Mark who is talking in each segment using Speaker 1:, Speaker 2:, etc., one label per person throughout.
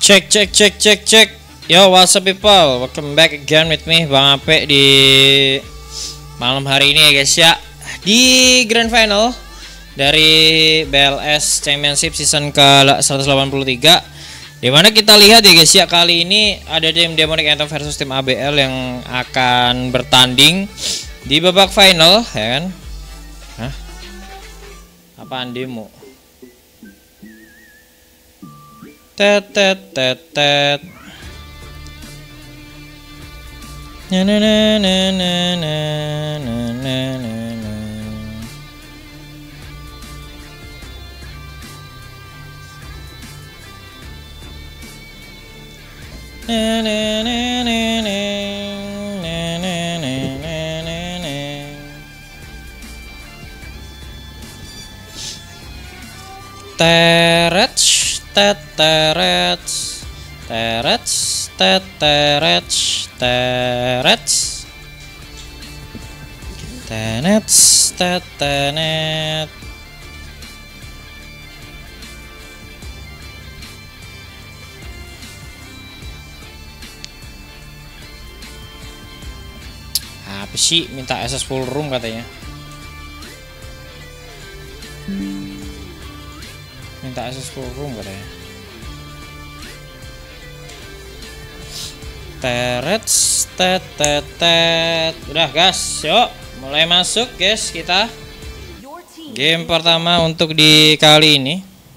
Speaker 1: Cek cek cek cek cek. Yo, what's up people? Welcome back again with me Bang Ape di malam hari ini ya guys ya. Di Grand Final dari BLS Championship season ke-183, dimana kita lihat ya guys ya, kali ini ada tim Demonic Anthem versus tim ABL yang akan bertanding di babak final ya kan. Hah? Apaan demo? Tet tet tet tet. Na na na na na na na na na. Na na na na na na na na na na. Teret teret teret teret teret tenet tenet. Apa sih minta SS full room katanya? Minta SS full room katanya. Teret tetet. Udah guys, yuk mulai masuk guys kita. Game pertama untuk di kali ini.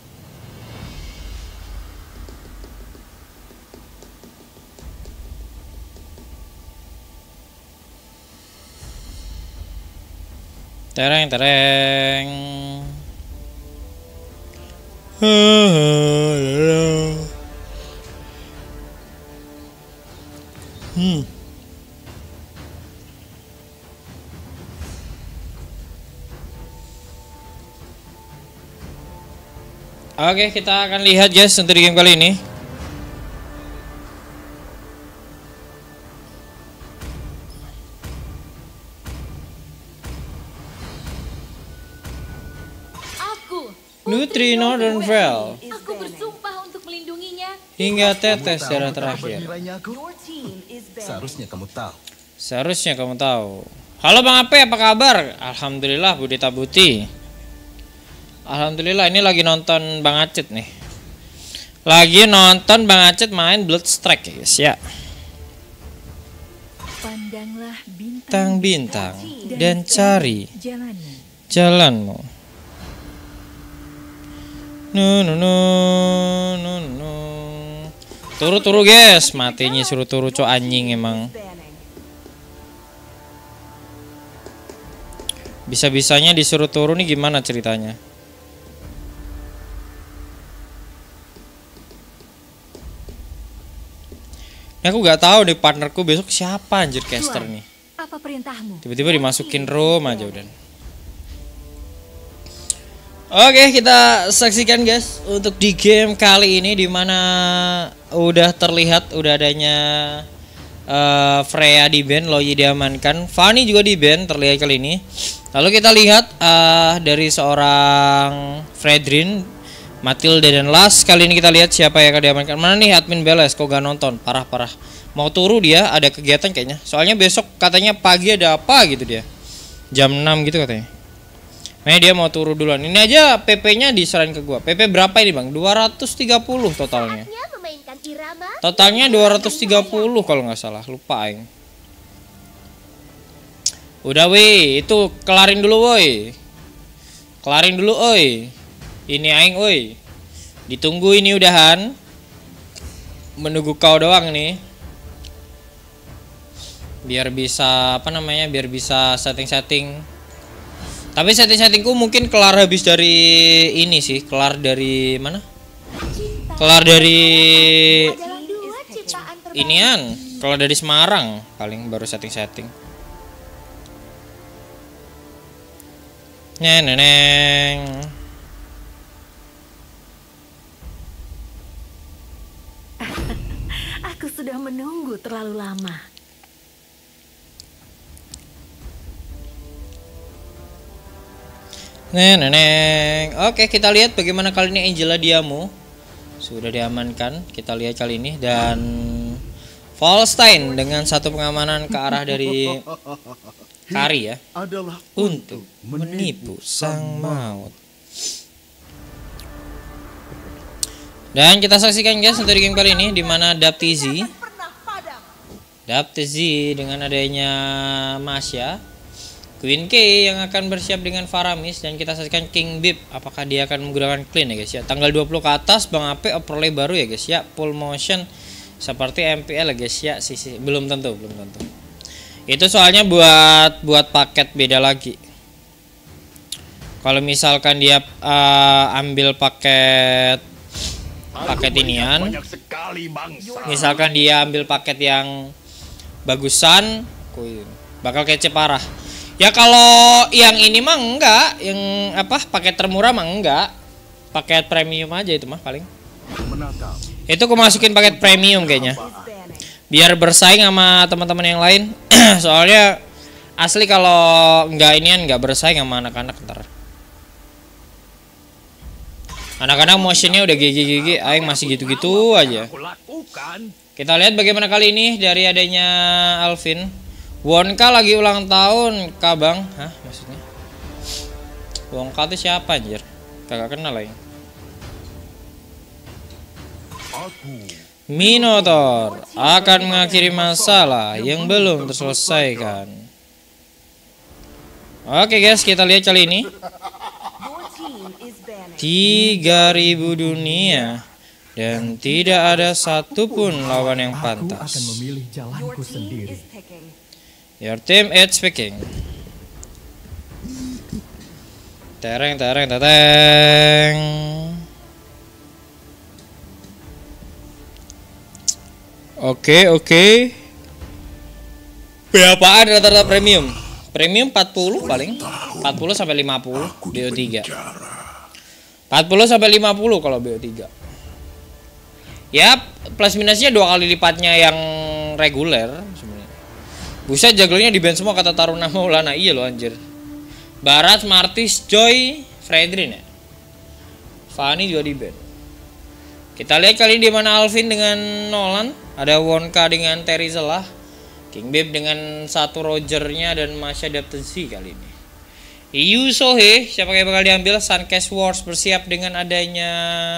Speaker 1: Tereng tereng. Oke, kita akan lihat guys untuk di game kali ini. Nutri Northern Vale.
Speaker 2: Aku bersumpah untuk melindunginya
Speaker 1: Hingga tetes darah terakhir. Seharusnya kamu tahu. Halo Bang Ape, apa kabar? Alhamdulillah Budi Tabuti. Alhamdulillah, ini lagi nonton Bang Acet nih. Lagi nonton Bang Acet main Bloodstrike ya guys ya.
Speaker 2: Pandanglah
Speaker 1: Bintang-bintang dan cari jalanmu. No. Turu guys, matinya suruh turu cok anjing emang. Bisa-bisanya disuruh turu nih, gimana ceritanya? Aku gak tahu deh partnerku besok siapa anjir caster nih.
Speaker 2: Apa perintahmu?
Speaker 1: Tiba-tiba dimasukin room aja udah. Oke, kita saksikan guys untuk di game kali ini, dimana udah terlihat udah adanya Freya di ban, Loyi diamankan, Fanny juga di ban terlihat kali ini. Lalu kita lihat dari seorang Fredrin, Matilda dan Las. Kali ini kita lihat siapa yang akan diamankan. Mana nih admin Beles, kok gak nonton? Parah. Mau turu dia, ada kegiatan kayaknya. Soalnya besok katanya pagi ada apa gitu dia. Jam 6 gitu katanya. Nah dia mau turu duluan. Ini aja PP-nya diserahin ke gua. PP berapa ini Bang? 230 totalnya. Totalnya 230 kalau nggak salah. Lupa aing. Udah weh, itu kelarin dulu woi. Kelarin dulu oi. Ini aing oi. Ditunggu ini udahan. Menunggu kau doang nih. Biar bisa apa namanya? Biar bisa setting-setting. Tapi setting-settingku mungkin kelar habis dari ini sih. Kelar dari mana? Kelar dari inian. Kelar dari Semarang paling baru setting-setting. Neneng.
Speaker 2: Aku sudah menunggu terlalu lama.
Speaker 1: Neneng. Oke, kita lihat bagaimana kali ini Angela Diamo sudah diamankan. Kita lihat kali ini, dan Volstein dengan satu pengamanan ke arah dari Kari ya, untuk menipu sang maut. Dan kita saksikan guys untuk di game kali ini, dimana Daptizi dengan adanya Masya, Queen K yang akan bersiap dengan Faramis, dan kita saksikan King Bib apakah dia akan menggunakan clean ya guys ya. Tanggal 20 ke atas Bang Ape overlay baru ya guys ya, full motion seperti MPL ya guys ya. Sisi belum tentu. Itu soalnya buat paket beda lagi. Kalau misalkan dia ambil paket inian, misalkan dia ambil paket yang bagusan, bakal kece parah. Ya kalau yang ini mah enggak, yang apa paket termurah mah enggak, paket premium aja itu mah paling. Itu aku masukin paket premium kayaknya, biar bersaing sama teman-teman yang lain. Soalnya asli kalau enggak inian enggak bersaing sama anak-anak ntar. Anak-anak motionnya udah gigi, aing masih gitu-gitu aja. Kita lihat bagaimana kali ini dari adanya Alvin. Wonka lagi ulang tahun, Kak Bang. Hah, maksudnya? Wonka itu siapa anjir? Kagak kenal lagi. Minotaur akan mengakhiri masalah yang belum terselesaikan. Oke guys, kita lihat kali ini. 3000 dunia dan tidak ada satupun lawan yang pantas. Your team is picking. Tereng. Oke. Berapaan rata-rata premium? Premium 40 paling. 40 sampai 50 BO3. 40 sampai 50 kalau BO3. Ya, plus minusnya 2 kali lipatnya yang reguler sebenarnya. Buset, jaglernya di ban semua kata Taruna Maulana. Iya loh anjir. Barat, Martis, Joy, Fredrin ya. Fanny juga di ban. Kita lihat kali ini di mana Alvin dengan Nolan, ada Wonka dengan Terry Zelah, King Bib dengan satu Rogernya, dan Masya Daptezi kali ini. Iyu Sohe siapa yang bakal diambil? Suncast Wars bersiap dengan adanya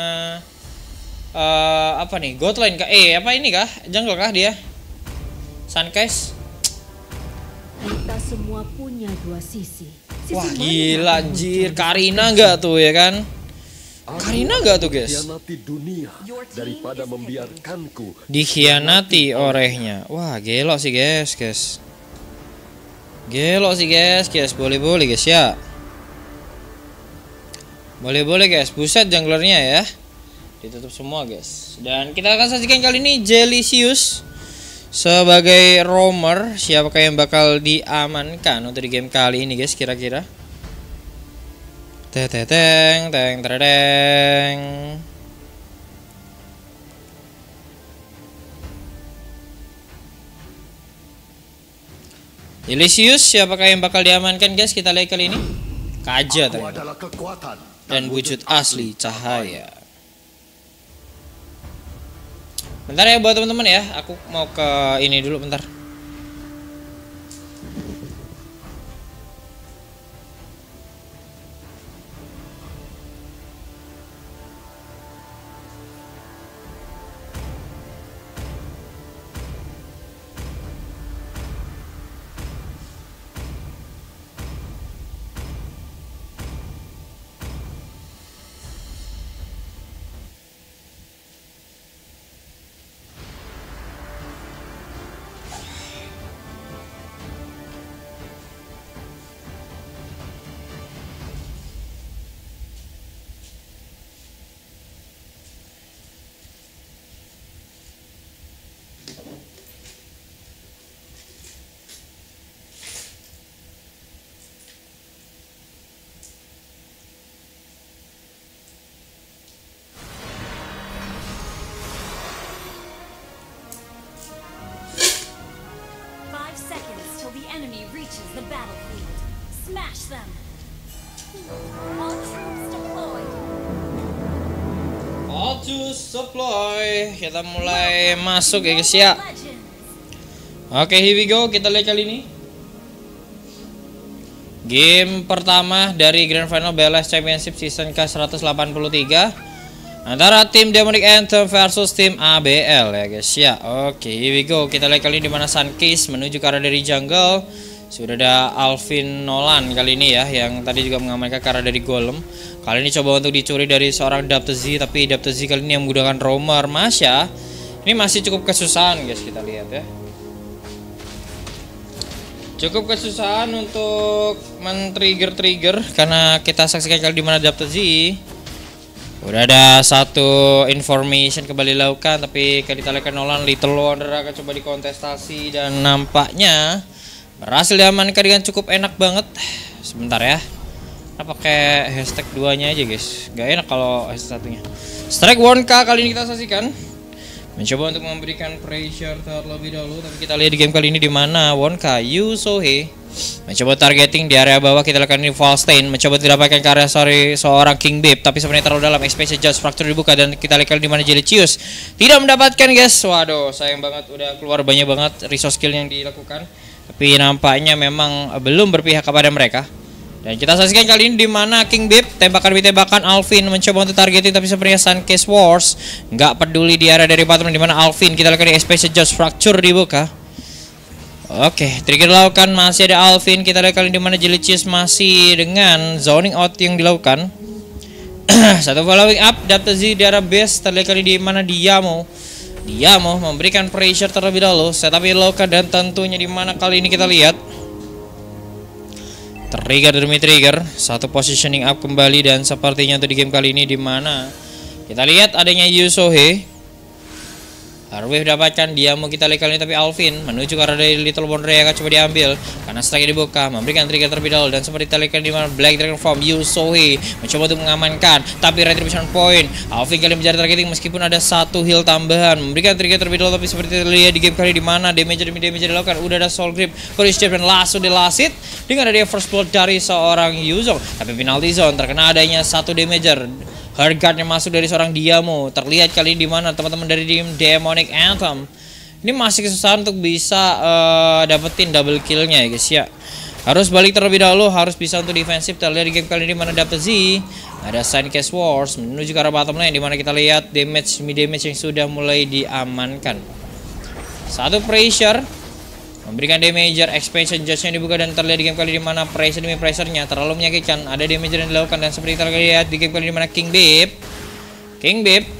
Speaker 1: apa nih? Godline kah? Apa ini kah? Jungle kah dia? Suncast.
Speaker 2: Kita semua punya dua sisi.
Speaker 1: Wah gila anjir, Karina enggak tuh ya kan? Karina enggak tuh guys?
Speaker 3: Daripada membiarkanku
Speaker 1: dikhianati orehnya. Wah gelo sih guys. Gelo sih guys. Boleh guys ya. Boleh guys. Buset junglernya ya. Ditutup semua guys. Dan kita akan sajikan kali ini Jelicious sebagai roamer. Siapakah yang bakal diamankan untuk di game kali ini guys kira-kira? Teng. Jelicious siapakah yang bakal diamankan guys? Kita lihat kali ini. Kaja ternyata. Dan wujud asli cahaya. Bentar ya buat teman-teman ya, aku mau ke ini dulu bentar.
Speaker 2: enemy reaches the battlefield. Smash them. All troops deployed.
Speaker 1: Auto supply. Kita mulai masuk ya guys ya. Oke, here we go. Kita lihat kali ini game pertama dari Grand Final BLS Championship Season ke-183 antara tim Demonic Anthem versus tim ABL ya guys ya. Oke, here we go. Kita lihat kali ini di mana Suncase menuju ke arah dari jungle. Sudah ada Alvin Nolan kali ini ya, yang tadi juga mengamankan ke arah dari Golem. Kali ini coba untuk dicuri dari seorang Daptezi, tapi Daptezi kali ini yang menggunakan Roamer Masya. Ini masih cukup kesusahan guys, kita lihat ya. Cukup kesusahan untuk men-trigger karena kita saksikan kali di mana Daptezi udah ada satu information kembali dilakukan, tapi kali kita lihat Nolan Little Wonder akan coba dikontestasi dan nampaknya berhasil diamankan dengan cukup enak banget. Sebentar ya, kita pakai hashtag 2-nya aja guys, gak enak kalau hashtag 1-nya. Strike 1K kali ini kita saksikan mencoba untuk memberikan pressure terlebih dahulu, tapi kita lihat di game kali ini di mana 1K Yusohe mencoba targeting di area bawah. Kita lakukan ini Falstein mencoba didapatkan karya seorang King Babe, tapi sebenarnya terlalu dalam. Expansion Judge Fracture dibuka dan kita lihat di mana Jelicious tidak mendapatkan guys. Waduh, sayang banget, udah keluar banyak banget resource skill yang dilakukan, tapi nampaknya memang belum berpihak kepada mereka. Dan kita saksikan kali ini di mana King Babe tembakan demi tembakan Alvin mencoba untuk targeting, tapi sebenarnya Suncase Wars nggak peduli di area dari bottom di mana Alvin kita lakukan di Expansion Judge Fracture dibuka. Oke, trigger dilakukan, masih ada Alvin. Kita lihat kali ini di mana Jelicious masih dengan zoning out yang dilakukan. Satu following up Daptezi di area base. Terlihat kali di mana dia mau memberikan pressure terlebih dahulu, setup dilakukan, dan tentunya di mana kali ini kita lihat trigger demi trigger, satu positioning up kembali, dan sepertinya untuk di game kali ini di mana kita lihat adanya Yusohe. Harwave dapatkan, dia mau kita lihat kali ini, tapi Alvin menuju ke arah dari Little Wonder yang akan coba diambil karena strike dibuka, memberikan trigger terlebih dahulu, dan seperti kita lihat di mana Black Dragon Form Yusohe mencoba untuk mengamankan, tapi retribution point Alvin kali menjadi targeting meskipun ada satu heal tambahan, memberikan trigger terlebih dahulu, tapi seperti kita lihat di game kali di mana damage demi damage dilakukan. Udah ada Soul Grip, Polish Chip, dan langsung di last hit dengan adanya first blood dari seorang Yuzong, tapi penalty zone terkena adanya satu damager. Hardguard yang masuk dari seorang Diamo. Terlihat kali ini di mana teman-teman dari tim Demonic Anthem ini masih kesusahan untuk bisa dapetin double killnya ya guys ya. Harus balik terlebih dahulu, harus bisa untuk defensif. Terlihat di game kali ini di mana Daptezi ada Suncase Wars menuju ke arah bottom lane, di mana kita lihat damage yang sudah mulai diamankan. Satu pressure memberikan damager, expansion judge-nya dibuka, dan terlihat di game kali di mana pressure demi pressure-nya terlalu menyakitkan. Ada damager yang dilakukan, dan seperti kita lihat di game kali di mana King Babe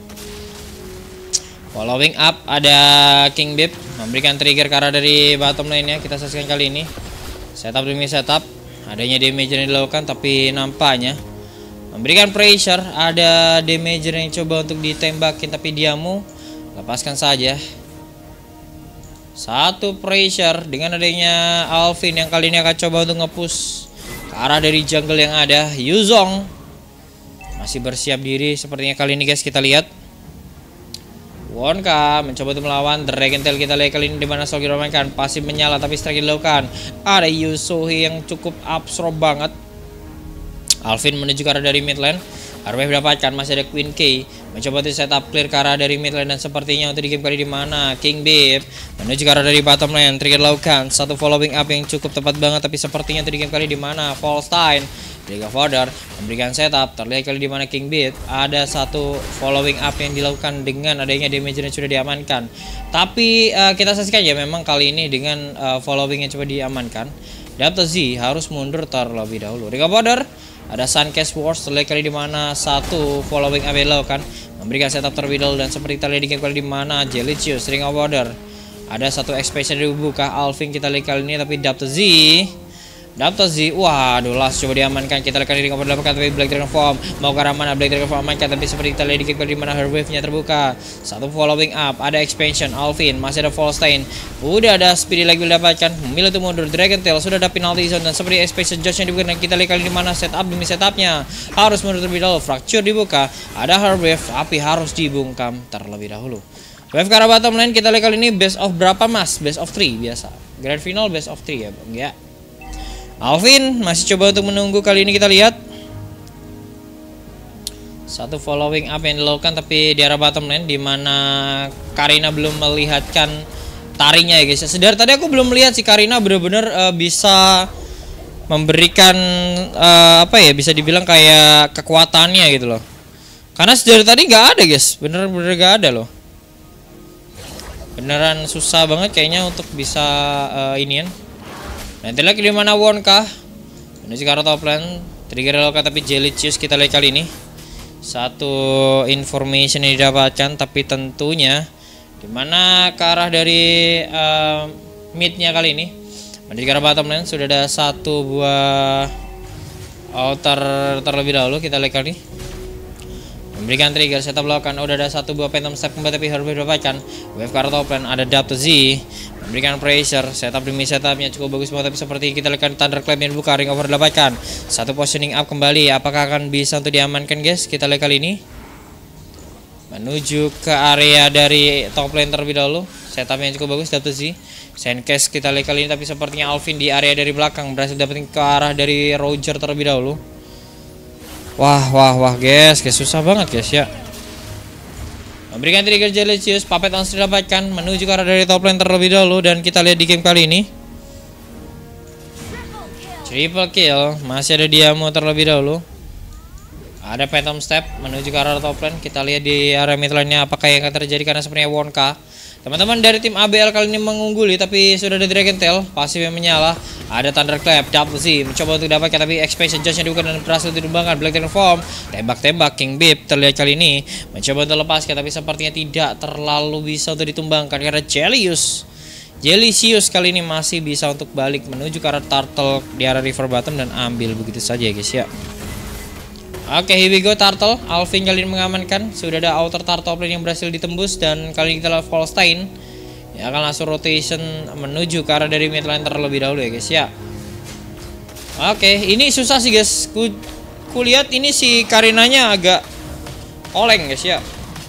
Speaker 1: following up, ada King Babe memberikan trigger ke arah dari bottom lane-nya. Kita saksikan kali ini setup demi setup, adanya damager yang dilakukan, tapi nampaknya memberikan pressure. Ada damager yang coba untuk ditembakin, tapi dia mau lepaskan saja. Satu pressure dengan adanya Alvin yang kali ini akan coba untuk nge-push ke arah dari jungle yang ada. Yuzong masih bersiap diri sepertinya kali ini guys. Kita lihat 1K mencoba untuk melawan Dragon Tail. Kita lihat kali ini di mana Solgi dimainkan, pasif menyala tapi strike dilakukan. Ada Yusohe yang cukup absorb banget. Alvin menuju ke arah dari mid lane. Harwave dapatkan, masih ada Queen K mencoba untuk setup clear ke arah dari mid lane, dan sepertinya untuk di game kali di mana King Babe menuju ke arah dari bottom lane. Trigger lakukan, satu following up yang cukup tepat banget, tapi sepertinya untuk di game kali di mana Falstein League of Order memberikan setup. Terlihat kali di mana King Babe ada satu following up yang dilakukan dengan adanya damage yang sudah diamankan. Tapi kita saksikan ya, memang kali ini dengan following yang coba diamankan, Daptezi harus mundur terlebih dahulu. League of Order ada Suncase Wars. Terlihat kali di mana satu following up kan memberikan setup terlebih dahulu, dan seperti kita lihat di game kali di mana Jelicious Ring of Order ada satu expansion dibuka. Alvin kita lihat kali ini, tapi Daptezi, waduh, last coba diamankan. Kita lihat kali ini mendapatkan, tapi Black Dragon Form mau ke arah mana? Black Dragon Form amankan, tapi seperti kita lihat di game kali di mana Herwave-nya terbuka. Satu following up, ada expansion Alvin, masih ada Falstein, udah ada speedy lagi didapatkan, memilih untuk mundur. Dragon Tail sudah ada penalty zone, dan seperti expansion judge-nya dibuka. Dan kita lihat kali di mana setup demi setupnya harus mundur terlebih dahulu. Fracture dibuka, ada Herwave tapi harus dibungkam terlebih dahulu. Wave ke arah bottom lane. Kita lihat kali ini best of berapa mas? Best of 3 biasa. Grand final best of 3 ya bang ya. Alvin masih coba untuk menunggu. Kali ini kita lihat Satu following up yang dilakukan tapi di arah bottom lane, dimana Karina belum melihatkan tarinya ya guys. Sedar tadi aku belum melihat si Karina bener-bener bisa memberikan apa ya, bisa dibilang kayak kekuatannya gitu loh. Karena sedar tadi nggak ada guys, bener-bener nggak ada loh. Beneran susah banget kayaknya untuk bisa inian. Nanti lagi di mana Wonka menuju ke arah top lane, trigger dilakukan tapi Jellycious kita lihat kali ini. Satu information yang didapatkan, tapi tentunya dimana ke arah dari midnya kali ini menuju ke arah bottom lane sudah ada satu buah outer terlebih dahulu. Kita lihat kali memberikan trigger setup lakukan. Udah ada satu buah phantom step kembali tapi harus didapatkan. Wave ke arah top lane, ada dub to Z memberikan pressure, setup demi setupnya cukup bagus banget, tapi seperti kita lihat Thunderclap yang dibuka, ring over didapatkan. Satu positioning up kembali, apakah akan bisa untuk diamankan guys? Kita lihat kali ini menuju ke area dari top lane terlebih dahulu. Setupnya cukup bagus, dub to Z. Sandcast kita lihat kali ini, tapi sepertinya Alvin di area dari belakang berhasil dapetin ke arah dari Roger terlebih dahulu. Wah guys, susah banget guys ya. Memberikan trigger Jellycious, Puppet on didapatkan menuju ke arah dari top lane terlebih dahulu, dan kita lihat di game kali ini triple kill, masih ada Diamo terlebih dahulu. Ada Phantom Step menuju ke arah top lane. Kita lihat di area mid lane-nya apakah yang akan terjadi, karena sebenarnya Wonka teman-teman dari tim ABL kali ini mengungguli, tapi sudah ada Dragon Tail pasif yang menyala. Ada Thunderclap, Double Z mencoba untuk dapatkan, tapi expansion Judge-nya dibuka dan berhasil ditumbangkan. Black Form, tembak-tembak King Bip terlihat kali ini mencoba untuk lepaskan, tapi sepertinya tidak terlalu bisa untuk ditumbangkan karena Jellycious kali ini masih bisa untuk balik menuju ke arah Turtle di arah river bottom dan ambil begitu saja guys ya. Oke, here we go Turtle. Alvin kali ini mengamankan. Sudah ada outer Turtle yang berhasil ditembus, dan kali ini kita lihat Volstein ya akan langsung rotation menuju ke arah dari mid lane terlebih dahulu ya guys ya. Oke, ini susah sih guys. Kulihat ini si Karinanya agak oleng guys ya.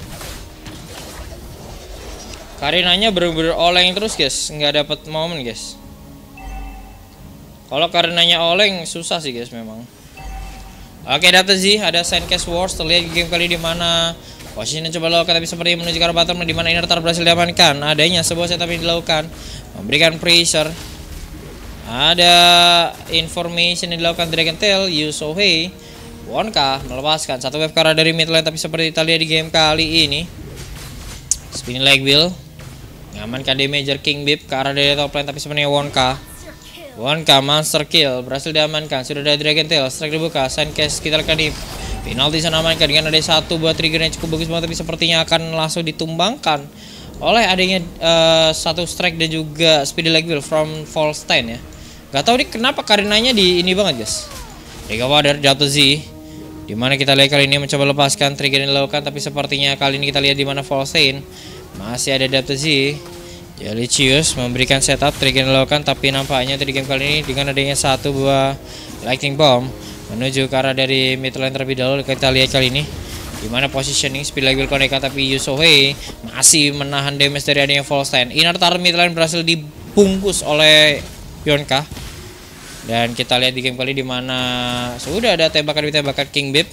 Speaker 1: Karinanya bener-bener oleng terus guys, nggak dapat momen guys. Kalau Karinanya oleng susah sih guys memang. Oke, data Z, ada Sandcast Wars terlihat game kali di mana posisinya coba lakukan, tapi seperti menuju ke arah bottom di mana Inner Tar berhasil diamankan. Adanya sebuah setup yang dilakukan memberikan pressure. Ada information yang dilakukan Dragon Tail, Yusohei, Wonka melepaskan satu wave ke arah dari mid lane, tapi seperti kita lihat di game kali ini spinning leg wheel mengamankan damager King Bip ke arah dari top lane, tapi sebenarnya Wonka monster kill berhasil diamankan. Sudah ada Dragon Tail, strike dibuka, Sandcast kita lihat di penalti sana amankan dengan ada satu buat trigger yang cukup bagus banget, tapi sepertinya akan langsung ditumbangkan oleh adanya satu strike dan juga speedy leg wheel from Volstein ya. Gak tahu nih kenapa Karinanya di ini banget guys. Riga Wader jatuh Z, dimana kita lihat kali ini mencoba lepaskan trigger yang dilakukan, tapi sepertinya kali ini kita lihat di mana Volstein masih ada Dapto Z. Jellycious memberikan setup trigger yang dilakukan, tapi nampaknya di game kali ini dengan adanya satu buah lightning bomb menuju ke arah dari mid lane terlebih dahulu. Kita lihat kali ini dimana positioning speed leg wheel connect, tapi Yusohei masih menahan damage dari adanya Volstein. Inner Tar mid lane berhasil dibungkus oleh Yonka, dan kita lihat di game kali dimana sudah ada tembakan King Bip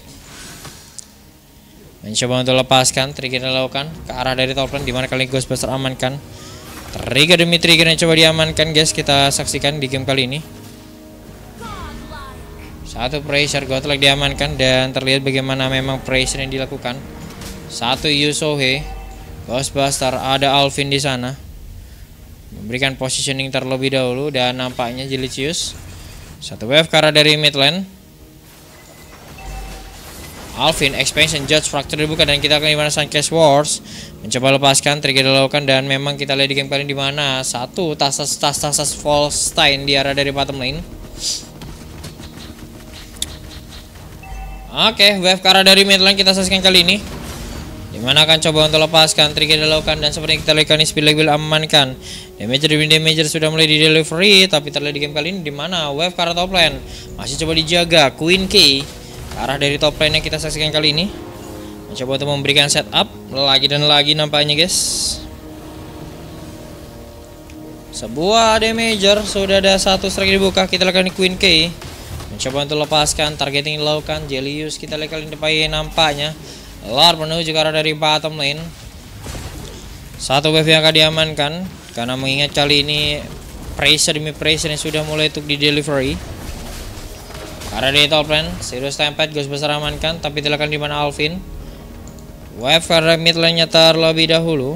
Speaker 1: mencoba untuk lepaskan trigger yang dilakukan ke arah dari top lane, dimana kali ini Ghostbuster amankan. Trigger demi trigger yang coba diamankan guys, kita saksikan di game kali ini. Satu pressure godlike diamankan, dan terlihat bagaimana memang pressure yang dilakukan. Satu Yusohei, Ghostbuster, ada Alvin di sana memberikan positioning terlebih dahulu, dan nampaknya Jellycious satu wave ke arah dari mid lane. Alvin expansion Judge Fracture dibuka, dan kita akan dimana Sandcast Wars mencoba lepaskan trigger dilakukan, dan memang kita lihat di game kali ini dimana satu tas Volstein di arah dari bottom lane. Oke, wave ke arah dari mid lane kita saksikan kali ini, dimana akan coba untuk lepaskan trigger dilakukan, dan seperti kita lihat ini speed leg wheel amankan. Damager sudah mulai di delivery, tapi terlihat di game kali ini dimana wave ke arah top lane masih coba dijaga. Queen K ke arah dari top lane yang kita saksikan kali ini mencoba untuk memberikan setup lagi dan lagi nampaknya guys. Sebuah damager, sudah ada satu strike dibuka. Kita lakukan Queen K Mencoba untuk lepaskan, targeting dilakukan. Jelius kita lihat kali ini nampaknya Lord menuju ke arah dari bottom lane. Satu wave yang akan diamankan, karena mengingat kali ini pressure demi pressure yang sudah mulai untuk di delivery. Karena di top lane, Serious Stampede Ghost besar amankan, tapi dilakukan di mana Alvin. Wave karena mid lane-nya terlebih dahulu.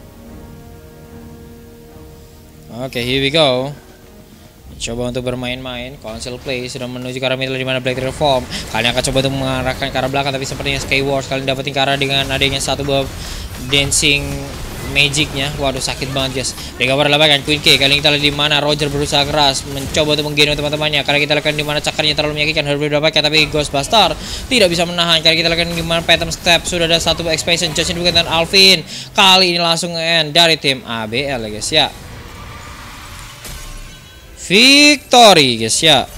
Speaker 1: Oke, here we go. Coba untuk bermain-main, Council Play sudah menuju ke arah mid lane di mana Black Reform. Kalian akan coba untuk mengarahkan ke arah belakang, tapi sepertinya Skywars kalian dapetin ke arah dengan adanya satu buah dancing magicnya. Waduh, sakit banget guys. Recover labakan Queen K. Kali ini kita lihat di mana Roger berusaha keras mencoba untuk menggendong teman-temannya. Karena kita lihat di mana cakarnya terlalu menyakitkan, harus didapatkan, tapi Ghostbuster tidak bisa menahan. Karena kita lihat di mana Phantom Step sudah ada satu expansion Justin Dugan dan Alvin. Kali ini langsung end dari tim ABL ya guys ya. Victory guys ya.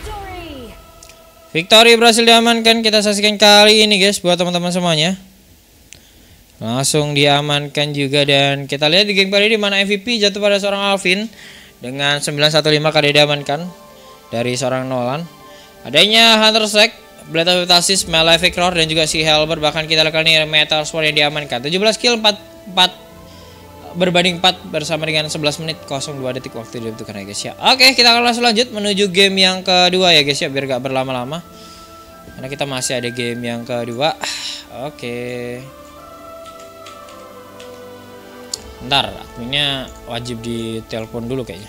Speaker 1: Victory berhasil diamankan. Kita saksikan kali ini guys buat teman-teman semuanya. Langsung diamankan juga, dan kita lihat di game kali ini di mana MVP jatuh pada seorang Alvin dengan 915 kali diamankan dari seorang Nolan. Adanya Hunter Sack, Blade of Tasis, Malefic Roar dan juga si Helber, bahkan kita lihat kali ini Metal Sword yang diamankan. 17 kill 4 berbanding 4 bersama dengan 11 menit 02 detik waktu dibutuhkan ya guys ya. Oke, kita akan langsung lanjut menuju game yang kedua ya guys ya, biar gak berlama-lama. Karena kita masih ada game yang kedua. Oke. Ntar adminnya wajib ditelepon dulu kayaknya.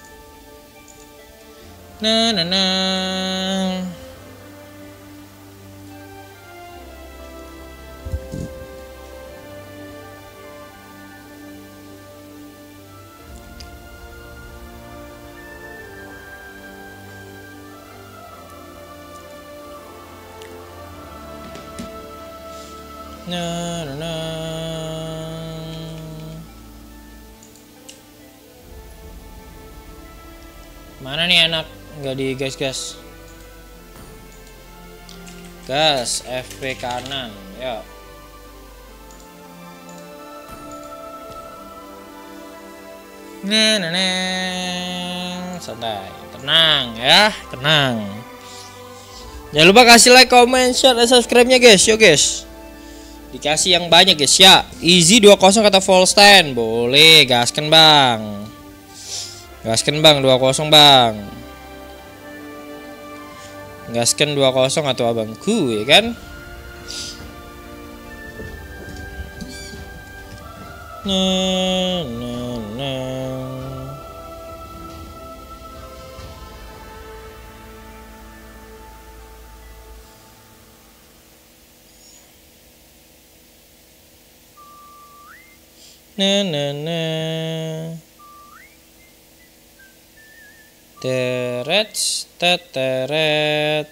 Speaker 1: Mana nih enak? Nggak di gas. Gas FP kanan, ya. Santai, tenang ya, tenang. Jangan lupa kasih like, comment, share, dan subscribe-nya guys, yo guys. Dikasih yang banyak guys ya. Easy 20 kata full stand. Boleh, gaskan bang. Gaskan bang 20 bang. Gaskan 20 atau abangku ya kan. Teret, teteret.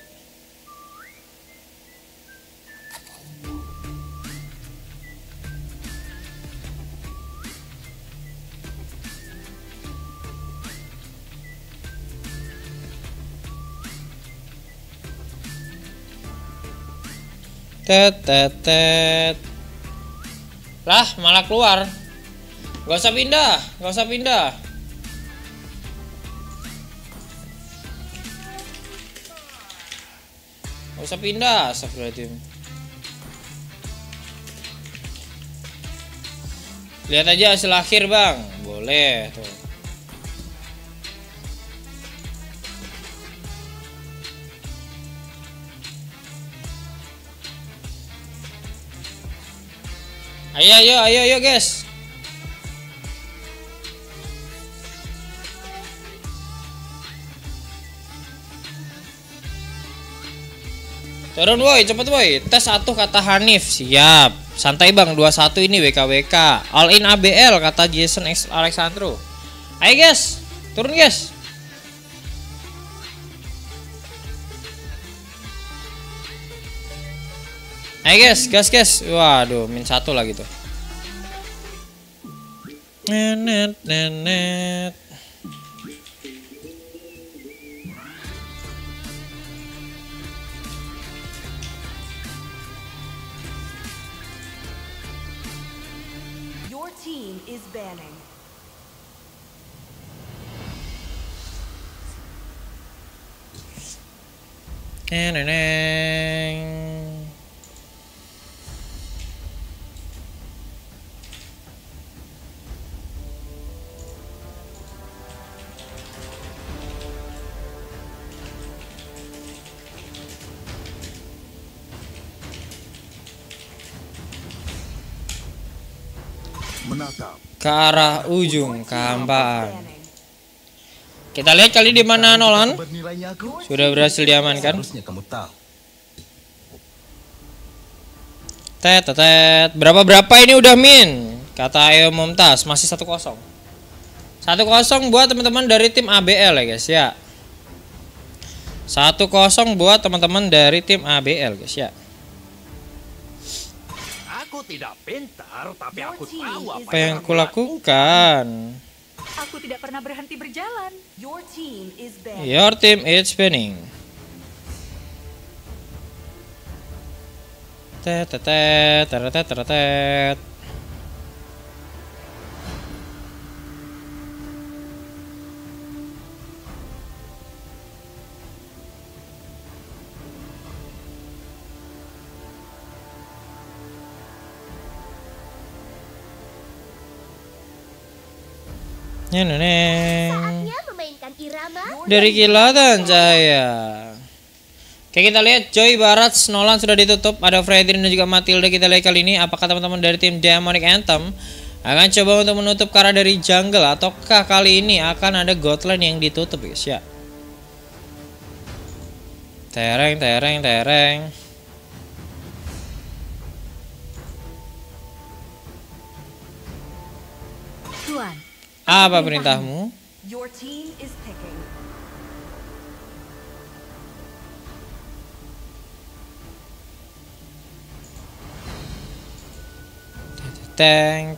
Speaker 1: Tetetet. Lah, malah keluar. Gak usah pindah, gak usah pindah. Gak usah pindah, astagfirullahaladzim. Lihat aja hasil akhir bang. Boleh tuh. Ayo guys. Turun woi, cepet woi. Tes 1 kata Hanif. Siap. Santai bang, 21 ini WKWK. All in ABL kata Jason Alexandro. Ayo guys, turun guys. Ayo guys, gas. Waduh, min 1 lagi tuh. Nenet.
Speaker 4: Your team is banning.
Speaker 1: Neneng.
Speaker 3: Menatap.
Speaker 1: Ke arah ujung kehampaan. Kita lihat kali di mana Nolan
Speaker 3: Bernilainya aku.
Speaker 1: sudah berhasil diamankan.
Speaker 3: Harusnya kamu tahu.
Speaker 1: Tet. Berapa ini udah min? Kata Ayo Mumtaz masih 1-0. 1-0 buat teman-teman dari tim ABL ya guys ya. 1-0 buat teman-teman dari tim ABL guys ya.
Speaker 3: Aku tidak pintar, tapi aku tahu
Speaker 1: Apa yang kulakukan?
Speaker 5: Aku tidak pernah berhenti berjalan.
Speaker 4: Your team is banned.
Speaker 1: Your team is spinning. Tet. Neneng.
Speaker 2: memainkan irama.
Speaker 1: Dari kilatan cahaya. Oke, kita lihat Joy Barat Nolan sudah ditutup. Ada Fredrin dan juga Matilda. Kita lihat kali ini apakah teman-teman dari tim Demonic Anthem akan coba untuk menutup Kara dari jungle, ataukah kali ini akan ada Godline yang ditutup guys ya. Tereng.
Speaker 2: Tuan,
Speaker 1: Apa perintahmu?
Speaker 4: Your team is picking.
Speaker 1: Teng.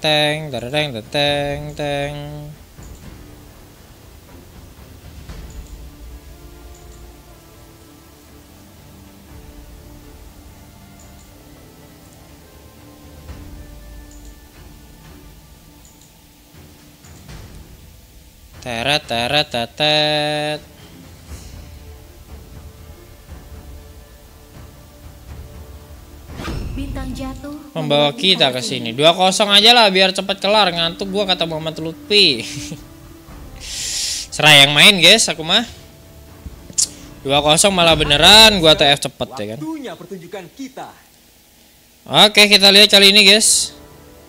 Speaker 1: Teret.
Speaker 2: bintang jatuh
Speaker 1: Membawa kita ke sini. 2-0 aja lah biar cepat kelar, ngantuk gua kata Muhammad Lutfi. Serah yang main guys, aku mah. 2-0 malah beneran gua TF cepet ya kan.
Speaker 6: Waktunya pertunjukan kita.
Speaker 1: Oke, kita lihat kali ini guys.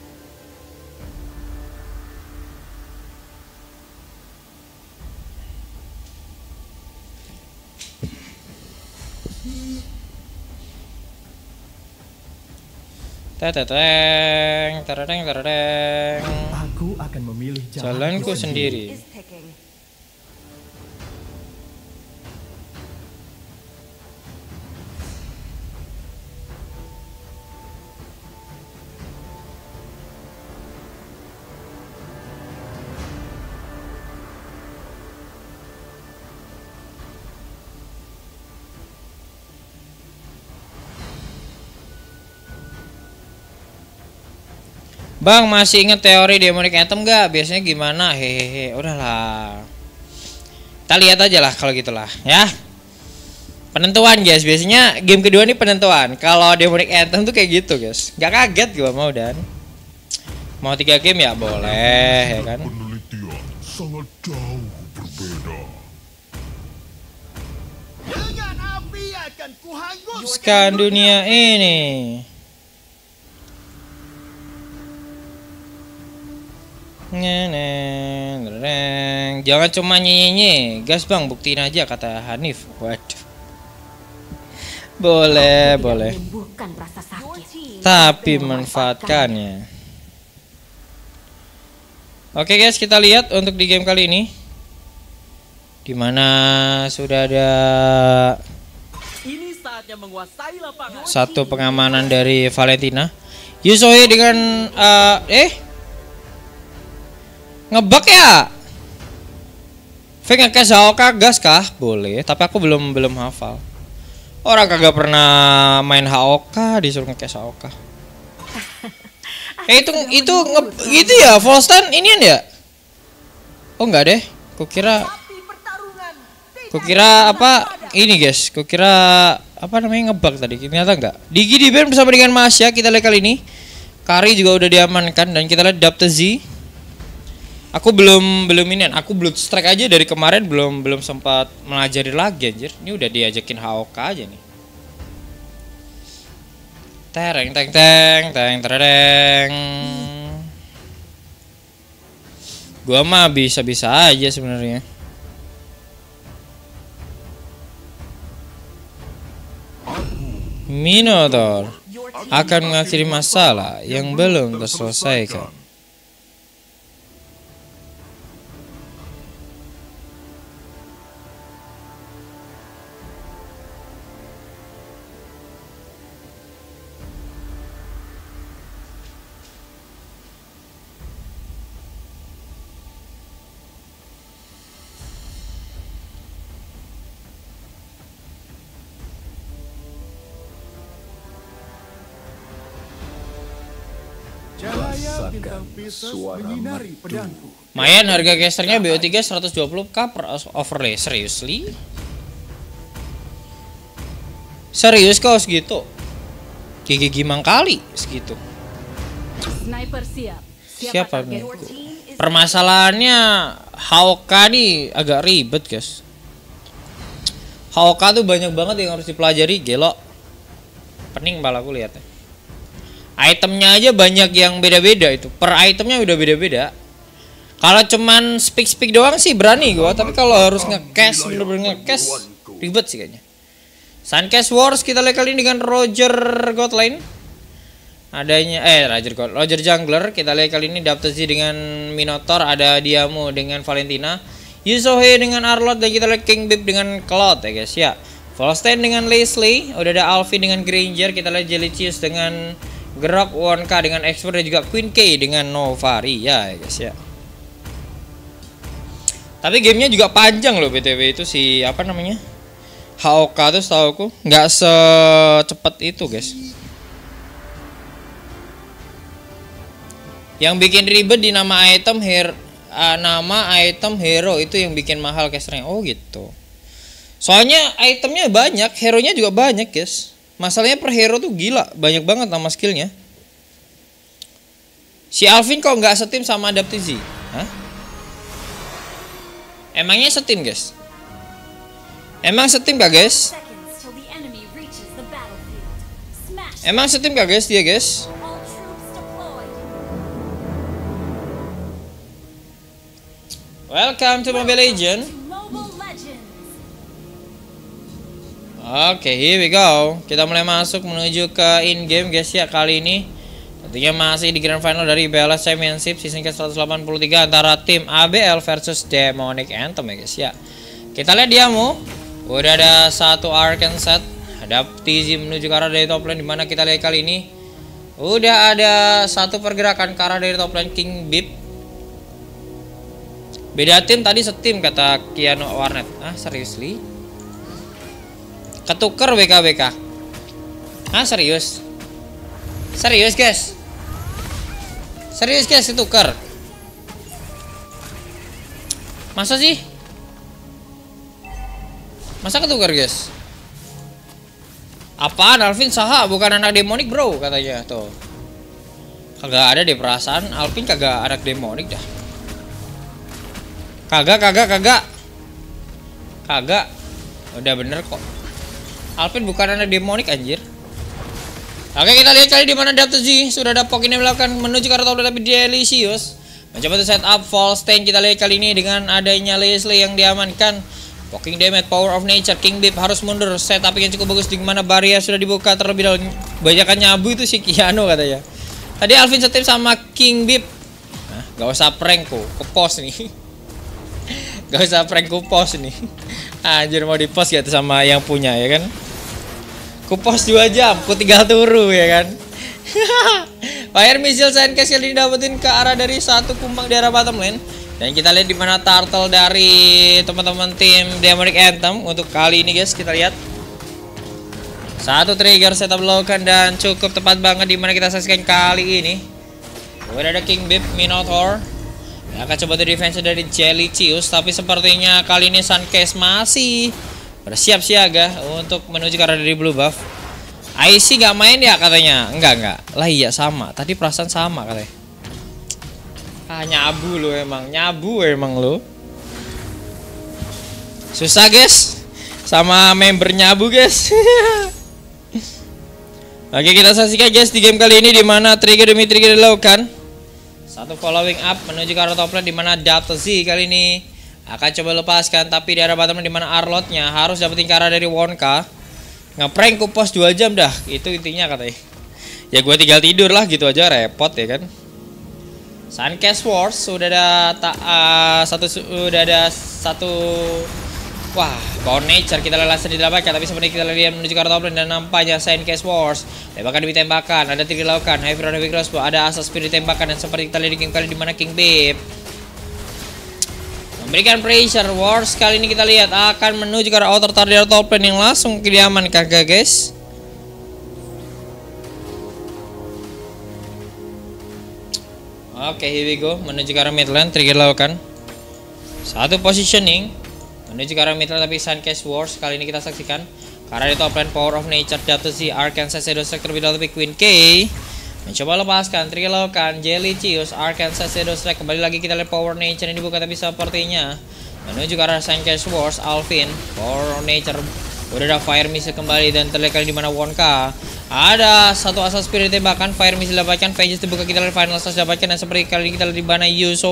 Speaker 1: Tereng.
Speaker 3: Aku akan memilih
Speaker 1: Jalanku sendiri.
Speaker 4: Is picking.
Speaker 1: Bang, masih inget teori Demonic Anthem gak? Biasanya gimana? Hehehe, udahlah. Kita lihat aja lah kalau gitulah, ya. Penentuan guys, biasanya game kedua nih penentuan. Kalau Demonic Anthem tuh kayak gitu guys. Gak kaget gua mau dan. Mau 3 game ya boleh, ya kan.
Speaker 7: Penelitian sangat jauh berbeda.
Speaker 3: Dengan api akan
Speaker 1: Hanguskan dunia ini. Jangan cuma nyenyenye, gas bang, buktiin aja kata Hanif. Waduh. Boleh.
Speaker 2: Menyembuhkan rasa sakit.
Speaker 1: Tapi manfaatkannya. Oke guys, kita lihat untuk di game kali ini. Dimana sudah ada
Speaker 6: Ini saatnya menguasai lapangan.
Speaker 1: satu pengamanan dari Valentina. Yusoi dengan ngebug ya. Fake nge-cash Haoka gas kah? Boleh, tapi aku belum hafal. Orang kagak pernah main Haoka disuruh nge-cash Haoka. Itu gitu ya, full stand inian ya? Oh enggak deh. Kukira apa ini guys, kukira apa namanya ngebug tadi, ternyata enggak. Digi di ban bersama dengan Masya. Kita lihat kali ini Kari juga udah diamankan dan kita lihat Dapta Z. Aku belum ini, aku blood strike aja dari kemarin belum sempat melajari lagi anjir. Ini udah diajakin HOK aja nih. Tereng teng teng teng tereng. Gua mah bisa-bisa aja sebenarnya. Minotaur akan mengakhiri masalah yang belum terselesaikan.
Speaker 3: Cahaya bintang Pisces menyinari pedangku.
Speaker 1: Mayan harga casternya BO3 120k per overlay. Seriously? Serius kau segitu? Gigi gimang kali segitu.
Speaker 2: Sniper siap.
Speaker 1: Siapa nih?
Speaker 4: Your team is
Speaker 1: Permasalahannya HOK nih agak ribet guys. HOK tuh banyak banget yang harus dipelajari, gelo. Pening pala aku lihatnya. Itemnya aja banyak yang beda-beda itu. Per itemnya udah beda-beda. Kalau cuman speak doang sih berani gua, tapi kalau harus nge-cash bener-bener nge-cash ribet sih kayaknya. Suncast Wars kita lihat kali ini dengan Roger Godline. Adanya Roger Jungler, kita lihat kali ini Dapta Z dengan Minotaur, ada Diamo dengan Valentina, Yusohe dengan Arlott, dan kita lihat King Bip dengan Cloud ya guys ya. Volstein dengan Leslie, udah ada Alfie dengan Granger, kita lihat Jellycius dengan Grok, 1K dengan Expert, dan juga Queen K dengan Novari ya guys ya. Tapi gamenya juga panjang loh BTW itu si apa namanya HOK tuh setahu aku nggak secepat itu guys. Yang bikin ribet di nama item hero itu yang bikin mahal casternya. Oh gitu. Soalnya itemnya banyak, hero-nya juga banyak guys. Masalahnya per hero tuh gila, banyak banget nama skillnya. Si Alvin kok nggak setim sama Dapta Z? Hah? Emangnya setim guys? Emang setim gak guys?
Speaker 2: Seconds till the enemy reaches the battlefield. Smash
Speaker 1: Emang setim gak guys dia guys?
Speaker 2: all troops deployed.
Speaker 1: Welcome to Mobile Legends.
Speaker 2: To Mobile Legends.
Speaker 1: Oke, here we go. Kita mulai masuk menuju ke in game guys ya kali ini. Tentunya masih di grand final dari BLS Championship season ke-183 antara tim ABL versus Demonic Anthem ya guys ya. Kita lihat Diamo. Udah ada satu Arcane set. Ada TZ menuju ke arah dari top lane, dimana kita lihat kali ini udah ada satu pergerakan ke arah dari top lane King Bip. Beda tim tadi setim kata Kiano Warnet. Ah seriously? Ketuker BKBK. Ah serius? Serius guys? Serius guys ketuker? Masa sih? Masa ketukar guys? Apaan Alvin saha bukan anak demonik bro katanya tuh. Kagak ada deh perasaan Alvin kagak anak demonik dah. Kagak. Udah bener kok. Alvin bukan anak demonik anjir. Oke kita lihat kali di mana Dapta Z sudah ada Pokin yang melakukan menuju ke arah top lane tapi Jellycius mencoba untuk set up Volstein. Kita lihat kali ini dengan adanya Leslie yang diamankan. Poking damage, power of nature, King Bip harus mundur. Setup yang cukup bagus di mana barrier sudah dibuka terlebih dahulu. Banyakan nyabu itu si Kiano katanya. Tadi Alvin setip sama King Bip. Nah, gak usah prank ku post nih. Gak usah prank ku post nih. Anjir mau di post gitu sama yang punya ya kan. Ku post 2 jam, ku tinggal turu ya kan. Fire missile Suncast kali ini dapetin ke arah dari satu kumbang di arah bottom lane. Dan kita lihat di mana turtle dari teman-teman tim Demonic Anthem untuk kali ini guys. Kita lihat satu trigger setup dilakukan dan cukup tepat banget di mana kita saksikan kali ini. Udah ada King Bip, Minotaur yang akan coba defense dari Jellycius, tapi sepertinya kali ini Suncast masih bersiap siaga untuk menuju ke arah dari blue buff. IC nggak main ya katanya. Enggak lah, iya sama tadi, perasaan sama katanya. Nyabu lo emang, lo susah guys sama member nyabu guys. Oke, kita saksikan guys di game kali ini di mana trigger demi trigger dilakukan. Satu following up menuju ke arah top lane di mana Dapto Z kali ini akan coba lepaskan, tapi di arah bottom lane di mana Arlotnya harus dapetin ke arah dari Wonka. Ngeprank ku pos 2 jam dah, itu intinya katanya. Ya gue tinggal tidur lah gitu aja, repot ya kan. Suncast Wars sudah ada satu. Wah, Power Nature kita langsung didapatkan, tapi sebenarnya kita lihat menuju ke arah top lane dan nampaknya Suncast Wars tembakan demi tembakan, ada tiga dilakukan, Heavy Round Heavy Crossbow, ada Asas Spirit tembakan, dan seperti kita lihat di game kali di mana King Bip memberikan pressure. Wars kali ini kita lihat akan menuju ke arah outer tower dari top lane yang langsung diamankan guys. Oke, here we go menuju ke arah mid lane, trigger lakukan. Satu positioning menuju ke arah mid lane, tapi Suncast Wars kali ini kita saksikan karena di top lane Power of Nature, Dapto Z, Arkansas Shadow Strike terlebih dahulu, tapi Queen K mencoba lepaskan, trigger lakukan, Jellycius, Arkansas Shadow Strike. Kembali lagi kita lihat Power Nature ini dibuka, tapi sepertinya menuju ke arah Suncast Wars. Alvin, Power Nature udah ada Fire Missile kembali, dan terlihat kali di mana Wonka ada satu Asas Spirit tembakan, Fire Missile dapatkan, Vengeance dibuka, kita lihat Final Slash dapatkan, dan seperti kali ini kita lihat di mana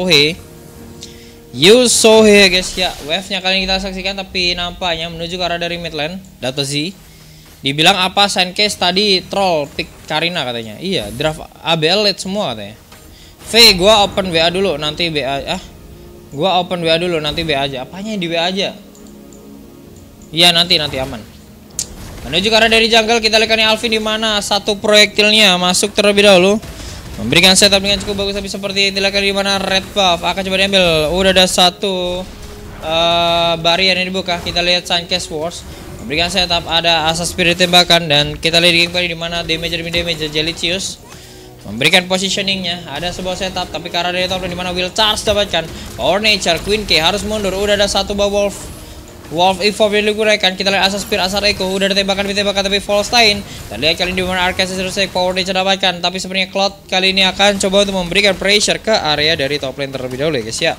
Speaker 1: Yusohe guys ya. Wave-nya kali ini kita saksikan, tapi nampaknya menuju ke arah dari mid lane. Dapto Z dibilang apa, Suncast tadi troll pick Karina katanya. Iya, draft ABL late semua katanya. Gua open WA dulu nanti BA. Gua open WA dulu nanti BA aja. Apanya di WA aja? Iya, nanti aman. Menuju ke arah dari jungle, kita lihat nih Alvin di mana satu proyektilnya masuk terlebih dahulu, memberikan setup dengan cukup bagus, tapi seperti yang dilakukan di mana red buff akan coba diambil. Udah ada satu barrier yang dibuka. Kita lihat Suncast Wars memberikan setup, ada Asas Spirit tembakan, dan kita lihat di game kali di mana damage Jellycius memberikan positioningnya. Ada sebuah setup, tapi ke arah dari top di mana Will Charge dapatkan. Power Nature, Queen K harus mundur. Udah ada satu Wolf Evolve yang digunakan. Kita lihat Asas Spirit, Asar Echo udah ada tembakan tapi Volstein. Kita lihat kali ini di mana Arkansas selesai Power Nature dapatkan, tapi sebenarnya Cloud kali ini akan coba untuk memberikan pressure ke area dari top lane terlebih dahulu ya guys ya.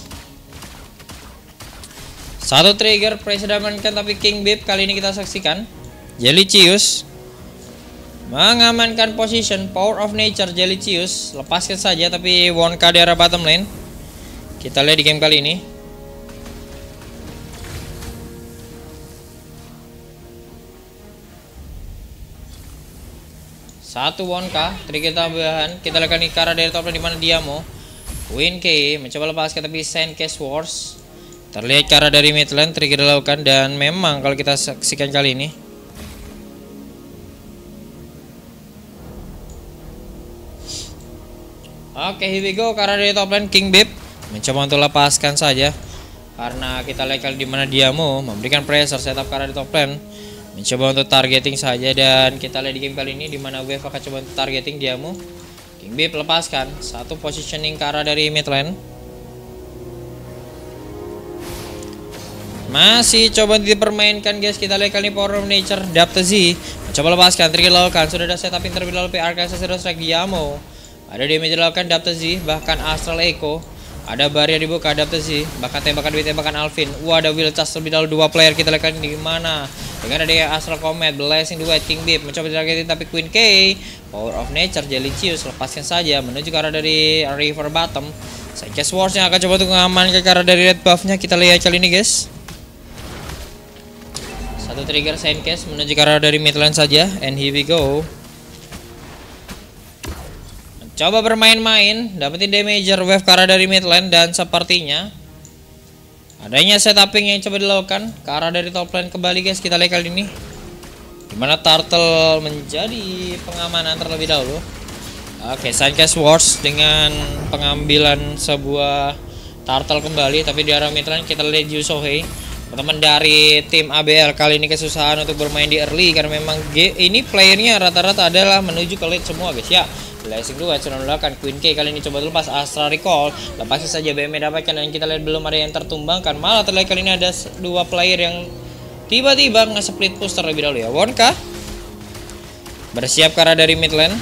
Speaker 1: Satu trigger pressure dapatkan, tapi King Bip kali ini kita saksikan Jellycius mengamankan position. Power of Nature, Jellycius lepaskan saja, tapi Wonka di arah bottom lane. Kita lihat di game kali ini. Satu Wonka, trigger tambahan. Kita lihat nih karena dari top lane di mana Diamo. Queen K mencoba lepaskan, tapi Suncast Wars terlihat karena dari mid lane, trigger dilakukan, dan memang kalau kita saksikan kali ini oke, here we go. Karena dari top lane King Bip mencoba untuk lepaskan saja, karena kita lihat kali di mana Diamo memberikan pressure setup karena di top lane, mencoba untuk targeting saja, dan kita lihat di game kali ini di mana Wave akan coba untuk targeting Diamo. King Bip lepaskan satu positioning ke arah dari mid lane. Masih coba dipermainkan guys. Kita lihat kali ini Power of Nature, Dapto Z mencoba lepaskan, trigger dilakukan. Sudah ada setup yang terlebih dahulu Arkansas Shadow Strike. Diamo ada damage dilakukan, Dapto Z bahkan Astral Echo. Ada barrier dibuka, Dapto Z bahkan tembakan Alvin. Wah, ada Will Charge terlebih dahulu, dua player. Kita lihat di mana dengan ada Astral Comet, Blessing the White, King Bip mencoba ditargetin, tapi Queen K, Power of Nature, Jellycius lepaskan saja menuju ke arah dari river bottom. Suncast Wars yang akan coba untuk mengamankan ke arah dari red buffnya. Kita lihat kali ini guys. Satu trigger Suncast menuju ke arah dari mid lane saja, and here we go. Coba bermain-main, dapetin damager wave ke arah dari mid lane, dan sepertinya adanya setuping yang coba dilakukan ke arah dari top lane kembali guys. Kita lihat kali ini dimana Turtle menjadi pengamanan terlebih dahulu. Oke, Suncast Wars dengan pengambilan sebuah Turtle kembali, tapi di arah mid lane kita lihat Yusohe, teman dari tim ABL kali ini kesusahan untuk bermain di early, karena memang ini playernya rata-rata adalah menuju ke late semua guys ya. Blessing dua sudah melakukan, Queen K kali ini coba lepas Astra Recall, lepasin saja BM dapatkan, dan kita lihat belum ada yang tertumbangkan. Malah terlihat kali ini ada dua player yang tiba-tiba nge-split push terlebih dahulu ya. Wonka bersiap ke arah dari mid lane.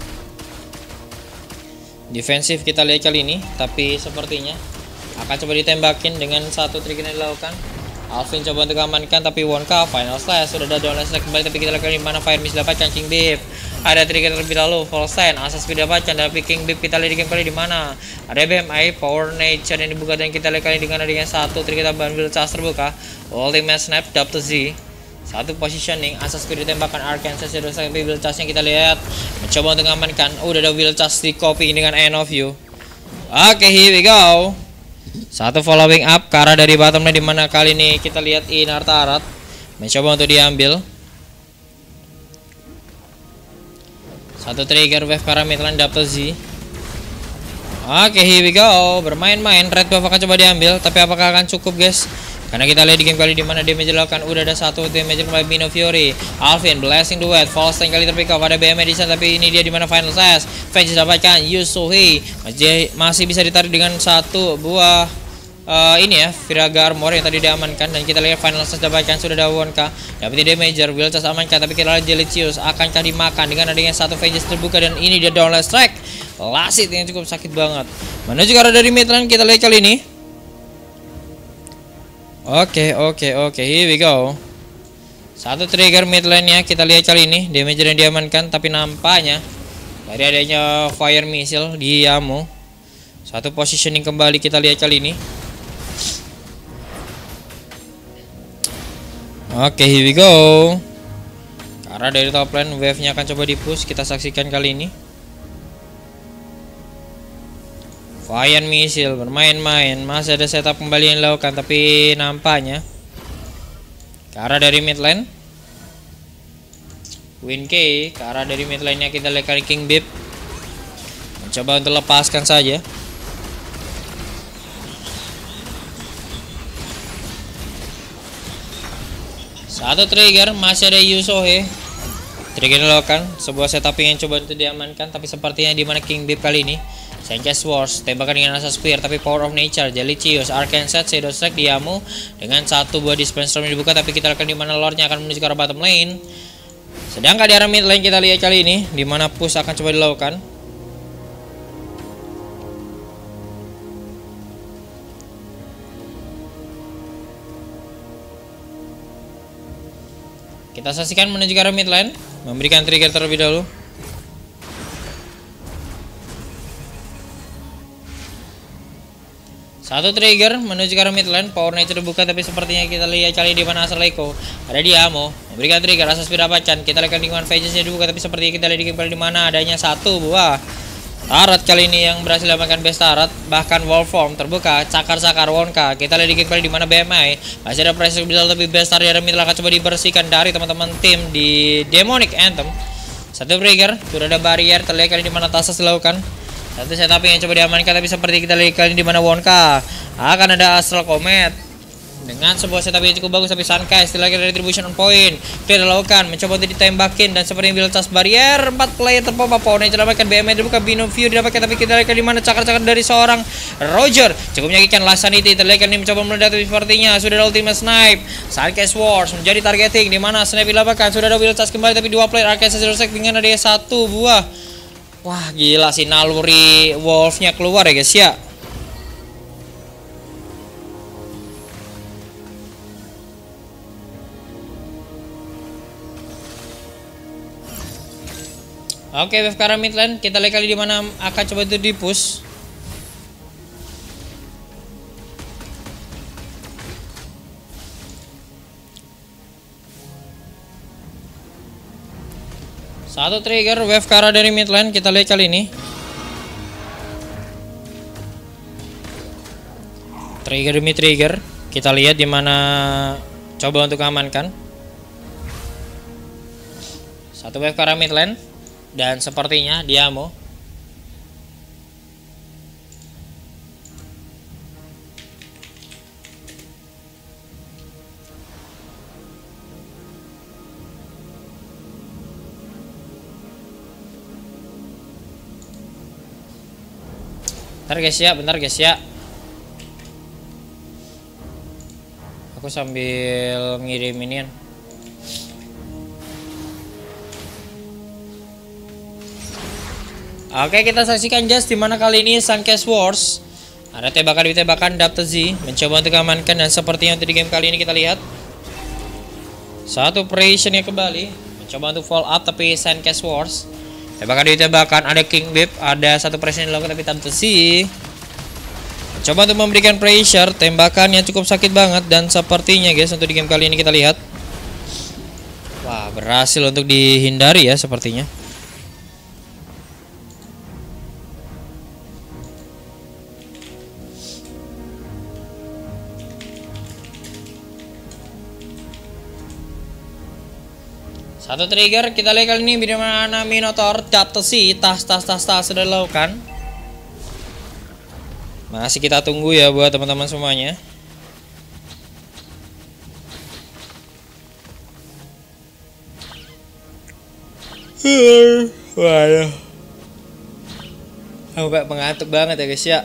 Speaker 1: Defensif kita lihat kali ini, tapi sepertinya akan coba ditembakin dengan satu trik yang dilakukan. Alvin coba untuk amankan, tapi Wonka final slash sudah ada downline slash kembali, tapi kita lihat di mana Fire Mist dapatkan King Bip. Ada trigger terlebih dahulu, full stand, asas speed dapatkan, tapi King Bip kita lihat di game kali di mana ada BMI Power Nature yang dibuka, dan kita lihat kali dengan adanya satu trik kita Banbil Charge terbuka, Ultimate Snap Dub to Z. Satu positioning, asas speed ditembakkan Arkansas, terus sampai Will Charge yang kita lihat mencoba untuk mengamankan. Udah ada Will Charge di copy dengan End of You. Oke, here we go. Satu following up ke arah dari bottomnya, dimana kali ini kita lihat Inar Tarat mencoba untuk diambil. Satu trigger wave ke arah mid lane Dapto Z. Oke, here we go. Bermain-main, red buff akan coba diambil, tapi apakah akan cukup guys? Karena kita lihat di game kali dimana damage dilakukan, udah ada satu damage oleh Bino Fury. Alvin blessing the wet, false tank kali terpick up, ada BM di sana, tapi ini dia dimana final slash. Fetch dapatkan Yusuhi, masih bisa ditarik dengan satu buah ini ya Viraga Armor yang tadi diamankan, dan kita lihat final slash dapatkan sudah ada Wonka, dapetin damager, Will Charge amankan, tapi kita lihat Jelicious akankah dimakan dengan adanya satu Vegas terbuka, dan ini dia downline strike lasit yang cukup sakit banget. Menuju ke arah dari mid lane, kita lihat kali ini. Oke, here we go. Satu trigger mid lane nya kita lihat kali ini, damage yang diamankan, tapi nampaknya dari adanya fire missile di Yamo. Satu positioning kembali kita lihat kali ini. Oke, here we go. Karena dari top lane wave nya akan coba di push, kita saksikan kali ini. Fire missile bermain-main, masih ada setup kembali yang dilakukan, tapi nampaknya ke arah dari mid lane Win K, ke arah dari mid lane nya kita lihat kali King Bip mencoba untuk lepaskan saja. Satu trigger, masih ada Yusohe. Trigger dilakukan, sebuah setup yang coba untuk diamankan, tapi sepertinya di mana King Bip kali ini Sanchez Wars, tembakan dengan asas spear, tapi Power of Nature, Jelicious, Arkansas, Shadow Strike, Diamu dengan satu buah dispenser yang dibuka, tapi kita lihat di mana lordnya akan menuju ke arah bottom lane. Sedangkan di arah mid lane kita lihat kali ini, di mana push akan coba dilakukan. Kita saksikan menuju ke arah mid lane, memberikan trigger terlebih dahulu. Satu trigger menuju ke arah mid lane, Power Nature dibuka, tapi sepertinya kita lihat kali di mana asal Leiko ada Diamo memberikan trigger asas dapatkan. Kita lihat lingkungan Vegas-nya dibuka, tapi sepertinya kita lihat di game di mana adanya satu buah Tarat kali ini yang berhasil dapatkan best Tarat, bahkan wall form terbuka, cakar-cakar Wonka. Kita lihat di game di mana BMI masih ada pressure bisa, tapi best Tarat dari mid lane akan coba dibersihkan dari teman-teman tim di Demonic Anthem. Satu trigger, sudah ada barrier, terlihat kali di mana Tasas dilakukan. Satu setup yang coba diamankan, tapi seperti kita lihat kali ini di mana Wonka akan ada Astral Comet dengan sebuah setup yang cukup bagus, tapi Sunkai setelah dari retribution on point dia dilakukan mencoba untuk ditembakin, dan seperti Will Charge barrier 4 player terpompa. Power Nature dapatkan, BM dibuka, Bino View didapatkan, tapi kita lihat di mana cakar-cakar dari seorang Roger cukup menyakitkan. Lasanity terlihat ini mencoba meledak, tapi sepertinya sudah ada Ultimate Snipe. Sunkai Wars menjadi targeting, di mana Snipe didapatkan, sudah ada Will Charge kembali, tapi dua player Arkansas dengan ada satu buah. Wah, gila sih, naluri Wolf-nya keluar ya guys ya. Oke, wave ke arah mid lane, kita lihat kali di mana akan coba itu di push. Satu trigger wave ke arah dari mid lane, kita lihat kali ini. Trigger demi trigger, kita lihat di mana coba untuk amankan. Satu wave ke arah mid lane, dan sepertinya Diamo bentar guys ya. Aku Aku sambil ngirim minion. Oke, kita saksikan just dimana kali ini Suncast Wars. Ada tebakan Dapter Z mencoba untuk amankan, dan sepertinya untuk di game kali ini kita lihat satu operationnya kembali mencoba untuk follow up, tapi Suncast Wars tebakan ada King Bip, ada satu operation yang dilakukan tapi Dapter Z mencoba untuk memberikan pressure. Tembakannya cukup sakit banget, dan sepertinya guys untuk di game kali ini kita lihat, wah, berhasil untuk dihindari ya sepertinya. Satu trigger kita lihat kali ini bagaimana Minotaur Dapter Z tas sudah dilakukan. Masih kita tunggu ya buat teman-teman semuanya. Waduh, sampai mengantuk banget ya guys ya.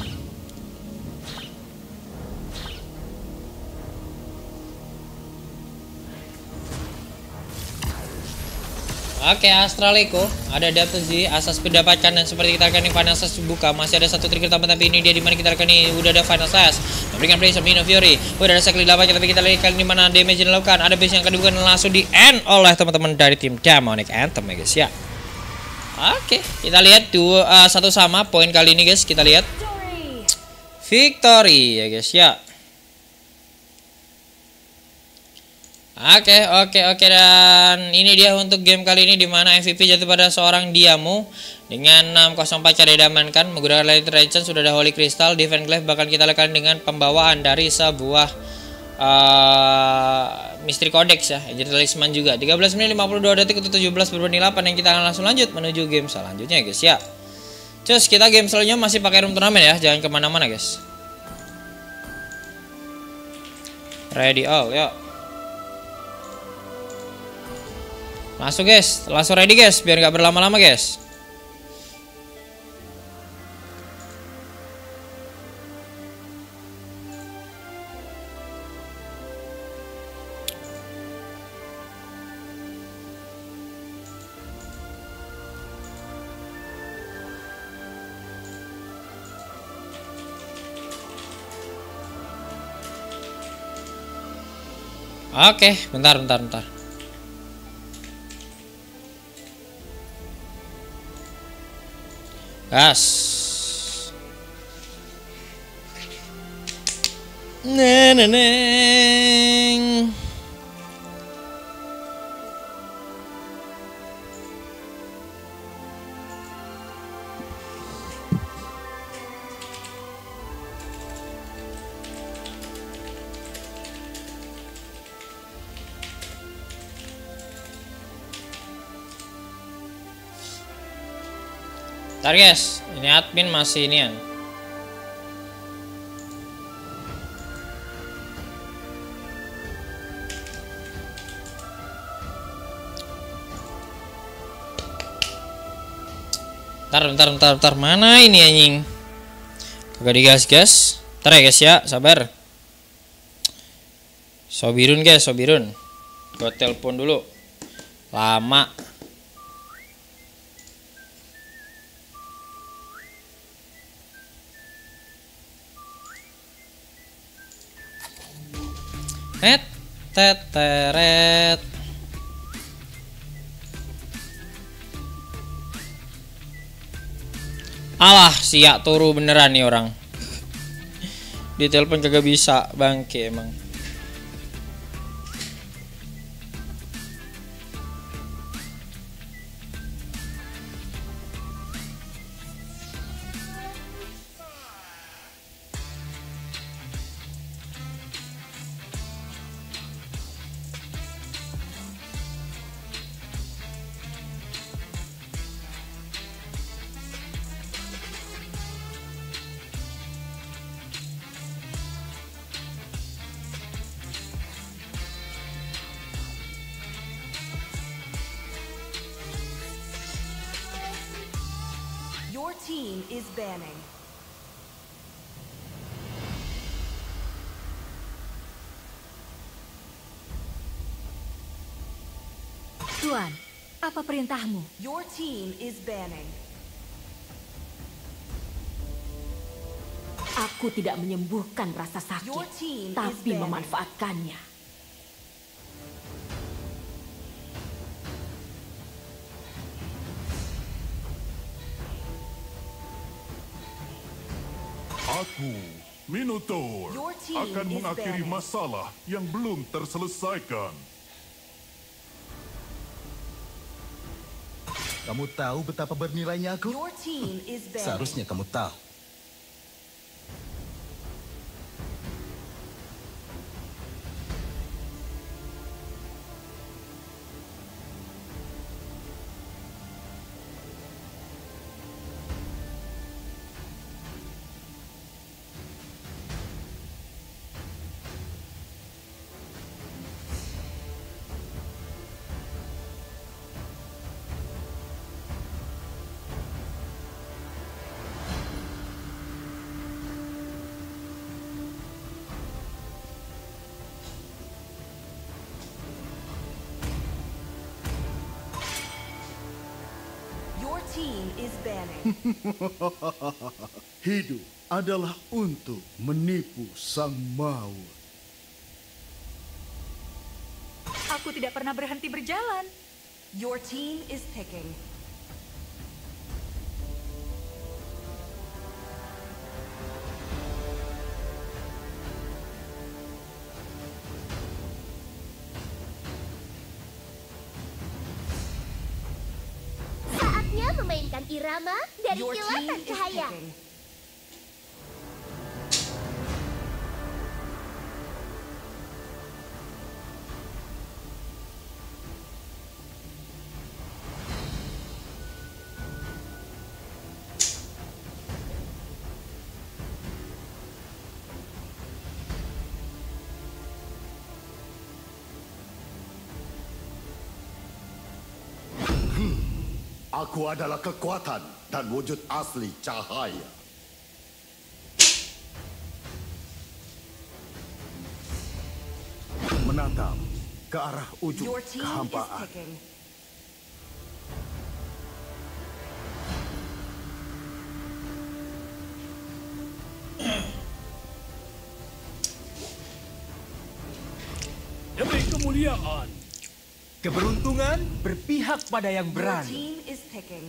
Speaker 1: Oke, Astralico ada Dapter Z, asas mendapatkan, dan seperti kita akan Final Slash buka, masih ada satu trigger tambah, tapi ini dia dimana kita akan ini udah ada Final Slash memberikan play Mino Fury. Udah ada sekali dapat, tapi kita lihat kali ini mana damage yang dilakukan. Ada base yang akan dibuka dan langsung di end oleh teman-teman dari tim Demonic Anthem ya guys ya. Oke, kita lihat satu sama poin kali ini guys, kita lihat victory ya guys ya. Oke, dan ini dia untuk game kali ini, dimana MVP jatuh pada seorang Diamu dengan 604 cara diamankan menggunakan Light Regent, sudah ada Holy Crystal, Defense Glaive, bahkan kita lakukan dengan pembawaan dari sebuah Mystery Codex ya, Angel Talisman juga. 13 menit 52 detik untuk 17 berbanding 8, yang kita akan langsung lanjut menuju game selanjutnya guys ya. Terus kita game selanjutnya masih pakai room turnamen ya, jangan kemana-mana guys. Ready all, yuk. Langsung guys, langsung ready guys, biar nggak berlama-lama guys. Oke, bentar. Gas. Neneng. Ntar guys, ini admin masih inian. Bentar, mana ini anjing? Kagak digas guys. Ntar ya guys ya, sabar. Sobirun guys, Sobirun. Gua telepon dulu. Lama. Teret. Alah, siak turu beneran nih orang. Ditelepon kagak bisa, bangke emang.
Speaker 4: Your team is banning.
Speaker 5: Tuan, apa perintahmu?
Speaker 4: Your team is banning.
Speaker 8: Aku tidak menyembuhkan rasa
Speaker 4: Your
Speaker 8: sakit,
Speaker 4: team is
Speaker 8: tapi
Speaker 4: banning.
Speaker 8: memanfaatkannya.
Speaker 7: Aku, Minotaur,
Speaker 4: Your team
Speaker 7: akan
Speaker 4: is
Speaker 7: mengakhiri
Speaker 4: banning.
Speaker 7: masalah yang belum terselesaikan.
Speaker 3: Kamu tahu betapa bernilainya aku?
Speaker 4: Your team is banning.
Speaker 3: Seharusnya kamu tahu.
Speaker 4: Your team is banning.
Speaker 9: Hidup adalah untuk menipu sang maut.
Speaker 5: Aku tidak pernah berhenti berjalan.
Speaker 4: Your team is picking.
Speaker 10: Saatnya memainkan irama dari
Speaker 4: Your team
Speaker 10: kilatan
Speaker 4: is
Speaker 10: cahaya.
Speaker 4: picking.
Speaker 9: Aku adalah kekuatan dan wujud asli cahaya. Menatap ke arah ujung
Speaker 4: Your team is
Speaker 9: kehampaan.
Speaker 4: picking.
Speaker 6: Demi kemuliaan. Keberuntungan berpihak pada yang
Speaker 4: Your
Speaker 6: berani.
Speaker 4: team is picking.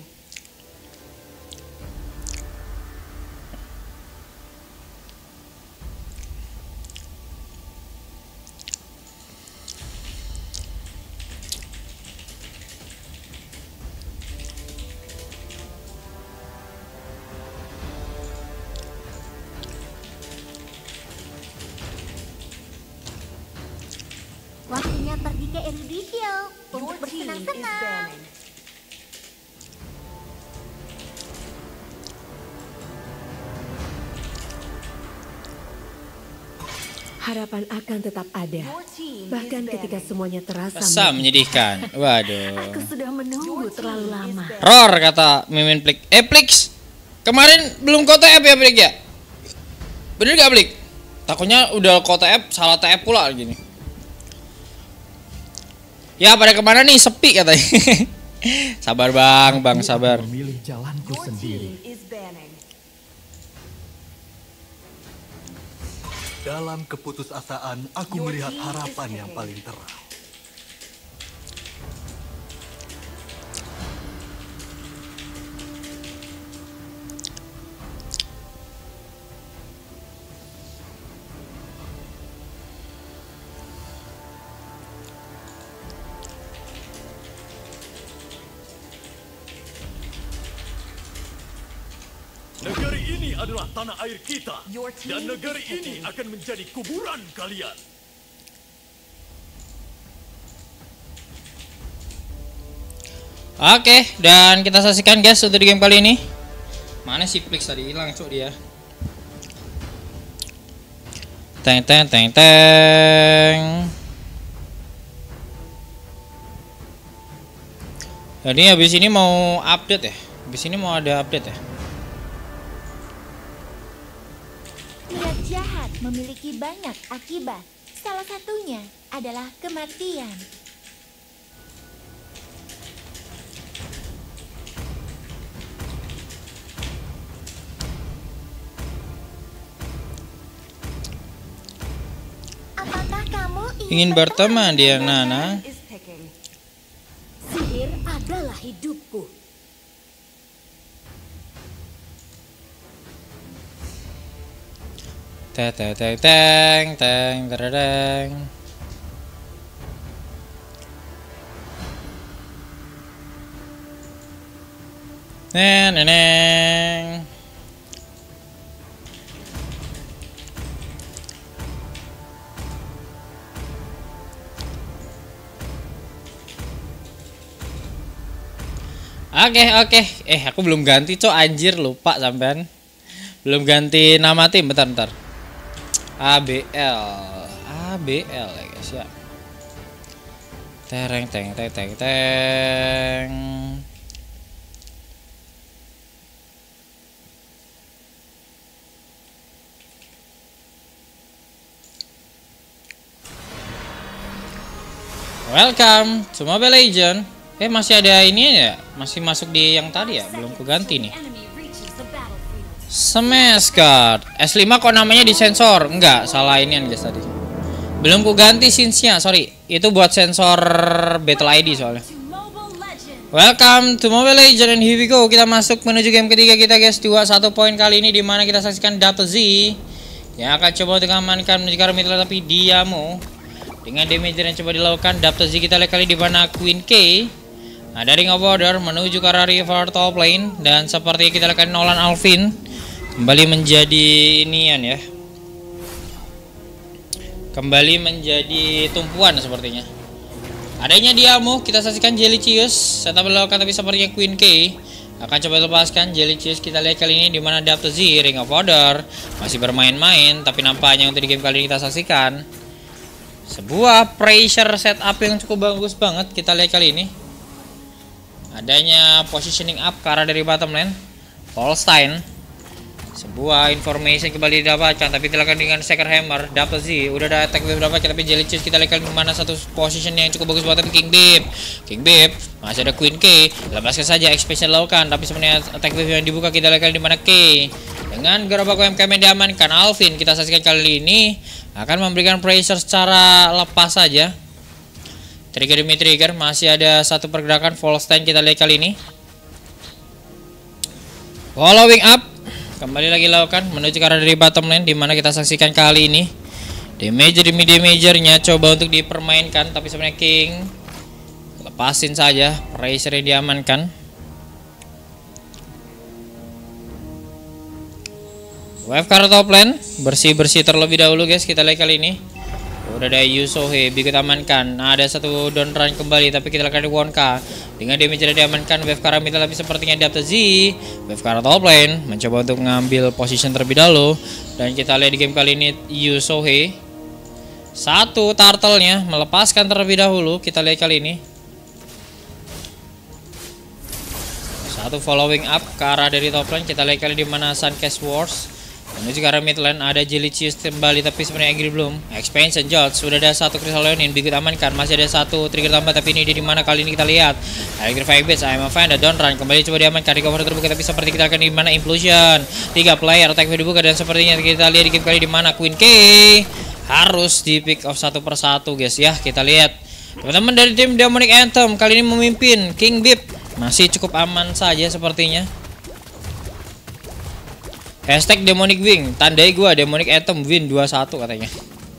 Speaker 10: Waktunya pergi ke Eruditio
Speaker 4: Your
Speaker 10: untuk
Speaker 4: team is
Speaker 10: bersenang-senang.
Speaker 4: banning.
Speaker 8: Harapan akan tetap ada,
Speaker 4: Your team
Speaker 8: bahkan
Speaker 4: is
Speaker 8: ketika
Speaker 4: banning.
Speaker 8: semuanya terasa
Speaker 1: Rasa menyedihkan. Waduh.
Speaker 8: Aku sudah menunggu terlalu lama.
Speaker 1: Roar kata Mimin Plik. Plik, kemarin belum kau TF ya Plik ya? Bener gak Plik? Takutnya udah kau TF, salah TF pula gini. Ya pada kemana nih? Sepi katanya. Sabar bang, sabar.
Speaker 6: Memilih jalanku
Speaker 4: Your
Speaker 6: sendiri.
Speaker 4: team is banning.
Speaker 3: Dalam keputusasaan, aku
Speaker 4: Your
Speaker 3: melihat
Speaker 4: team is
Speaker 3: harapan yang
Speaker 4: picking.
Speaker 3: paling terang.
Speaker 7: Negeri ini adalah tanah air kita.
Speaker 4: Your team
Speaker 7: Dan negeri
Speaker 4: is
Speaker 7: ini
Speaker 4: picking.
Speaker 7: akan menjadi kuburan kalian.
Speaker 1: Oke, dan kita saksikan guys untuk di game kali ini. Mana si Plix tadi hilang cuk dia. Teng teng teng teng. Jadi habis ini mau update ya? Habis ini mau ada update ya?
Speaker 10: Niat jahat memiliki banyak akibat. Salah satunya adalah kematian.
Speaker 1: ingin berteman dia Nana.
Speaker 4: Is ticking.
Speaker 8: Sihir adalah hidupku.
Speaker 1: Teng teredeng. Neneng. Oke. Aku belum ganti, cok, anjir, lupa sampean. Belum ganti nama tim, bentar. ABL ya guys ya. Tereng teng. Welcome to Mobile Legends. Masih ada ini ya? Masih masuk di yang tadi ya? Belum kuganti nih. Smash Guard S5 kok namanya disensor? Enggak, salah ini guys tadi. Belum kuganti scenes-nya, sorry. Itu buat sensor Battle ID soalnya. Welcome to Mobile Legends and here we go. Kita masuk menuju game ketiga kita guys. 2-1 poin kali ini dimana kita saksikan Dr. Z yang akan coba untuk mengamankan menuju ke arah mid lane, tapi diamu dengan damage yang coba dilakukan Dr. Z. Kita lihat kali di mana Queen K ada Ring of Order menuju ke arah river top lane, dan seperti kita lihat Nolan Alvin kembali menjadi inian ya. Kembali menjadi tumpuan sepertinya. Adanya diamu, kita saksikan Jellycius setup dilakukan, tapi sepertinya Queen K akan coba lepaskan Jellycius. Kita lihat kali ini di mana Dr. Z Ring of Order masih bermain-main, tapi nampaknya untuk di game kali ini kita saksikan sebuah pressure setup yang cukup bagus banget. Kita lihat kali ini adanya positioning up ke arah dari bottom lane Holstein. Sebuah information kembali didapatkan, tapi dilakukan dengan Shaker Hammer. Dr. Z udah ada attack wave dapatkan, tapi Jellycius kita lihat kali mana satu position yang cukup bagus buat King Bip. Masih ada Queen K, lepaskan saja expansion dilakukan, tapi sebenarnya attack wave yang dibuka kita lihat kali di mana K dengan gerobak UMKM yang diamankan. Alvin kita saksikan kali ini akan memberikan pressure secara lepas saja. Trigger demi trigger, masih ada satu pergerakan Volstein kita lihat kali ini. Following up kembali lagi lakukan menuju ke arah dari bottom lane, dimana kita saksikan kali ini damage demi damagernya coba untuk dipermainkan, tapi sebenarnya King lepasin saja pressure yang diamankan. Wave ke arah top lane, bersih terlebih dahulu guys. Kita lihat kali ini udah ada Yusohe, Bigot amankan. Nah, ada satu down run kembali, tapi kita lihat di Wonka dengan damage yang diamankan. Wave ke arah mid, tapi sepertinya Dr. Z wave ke arah top lane mencoba untuk mengambil position terlebih dahulu. Dan kita lihat di game kali ini Yusohe satu turtle-nya melepaskan terlebih dahulu. Kita lihat kali ini satu following up ke arah dari top lane. Kita lihat kali di mana Suncast Wars menuju ke arah mid lane, ada Jellycius kembali, tapi sebenarnya Angry belum. Expansion Judge sudah ada satu Crystal Leonin, Bigot amankan, masih ada satu trigger tambah, tapi ini di mana kali ini kita lihat Electrify Base, I'm a fan, ada down run kembali coba diamankan, recover terbuka, tapi seperti kita akan di mana Implosion 3 player attack dibuka, dan sepertinya kita lihat di game kali di mana Queen K harus di pick off satu persatu guys ya. Kita lihat teman-teman dari tim Demonic Anthem kali ini memimpin. King Bip masih cukup aman saja sepertinya. Hashtag Demonic Wing, tandai gua Demonic Anthem win 2-1 katanya.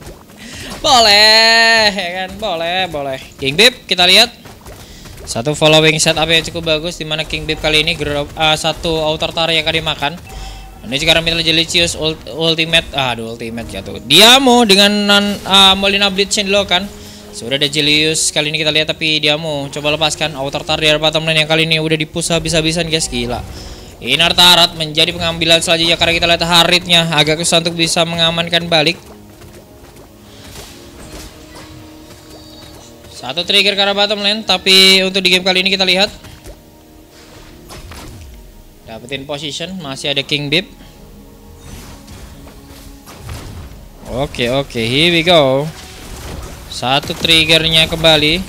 Speaker 1: Boleh, ya kan? Boleh. King Bip kita lihat satu following setup yang cukup bagus, dimana King Bip kali ini satu outer tar yang akan dimakan. Ini sekarang middle Jellycius ultimate, ultimate jatuh. Diamo dengan Molina Blitz yang dilakukan. Sudah ada Jellycius kali ini kita lihat, tapi Diamo coba lepaskan outer tar di bottom lane yang kali ini udah dipush habis-habisan guys, gila. Inner turret menjadi pengambilan selanjutnya, karena kita lihat Haritnya agak susah untuk bisa mengamankan balik. Satu trigger ke arah bottom lane, tapi untuk di game kali ini kita lihat dapetin position, masih ada King Bip. Oke, here we go. Satu triggernya kembali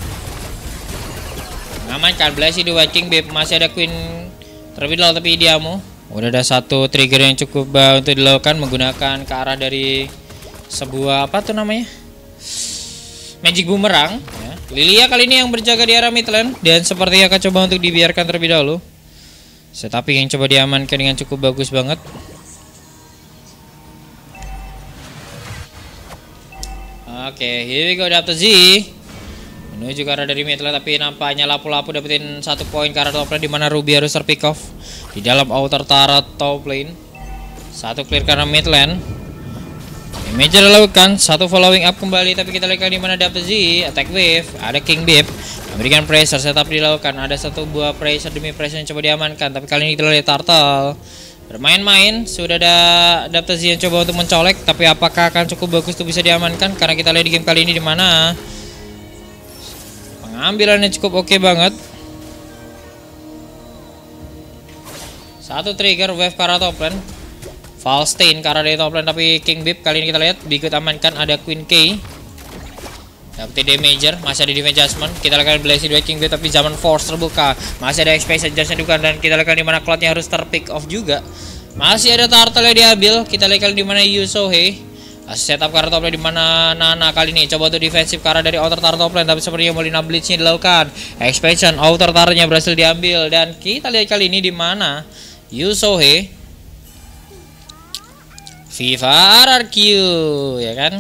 Speaker 1: mengamankan Blessy dua King Bip, masih ada Queen terlebih dahulu, tapi Diamo udah ada satu trigger yang cukup untuk dilakukan menggunakan ke arah dari sebuah apa tuh namanya, Magic Boomerang ya. Lilia kali ini yang berjaga di area mid lane, dan sepertinya akan coba untuk dibiarkan terlebih dahulu. Tetapi yang coba diamankan dengan cukup bagus banget. Oke, here we go, dapet Z menuju ke arah dari mid lane, tapi nampaknya lapu-lapu dapetin 1 poin ke arah top lane, di mana Ruby harus terpick off di dalam outer turret top lane. 1 clear karena mid lane. Damage dilakukan, 1 following up kembali, tapi kita lihat di mana dapet Z, attack wave, ada King Bip memberikan pressure, setup dilakukan, ada 1 buah pressure demi pressure yang coba diamankan, tapi kali ini kita lihat Turtle bermain-main, sudah ada dapet Z yang coba untuk mencolek, tapi apakah akan cukup bagus untuk bisa diamankan? Karena kita lihat di game kali ini di mana pengambilannya cukup oke banget. 1 trigger wave ke arah top lane, false stain ke arah dari top lane, tapi King Bip kali ini kita lihat Bigot amankan, ada Queen K dapetin damager, masih ada defense adjustment. Kita lihat blessing dari King Bip, tapi zaman force terbuka, masih ada expansion adjustment juga, dan kita lihat di mana cloudnya harus terpick off juga. Masih ada turtle yang diambil. Kita lihat di mana Yusohe setup ke arah top lane, di mana Nana kali ini coba untuk defensif ke arah dari outer turret top lane, tapi sepertinya Molina Blitznya dilakukan. Expansion outer turretnya berhasil diambil, dan kita lihat kali ini di mana Yusohe Viva RRQ ya kan.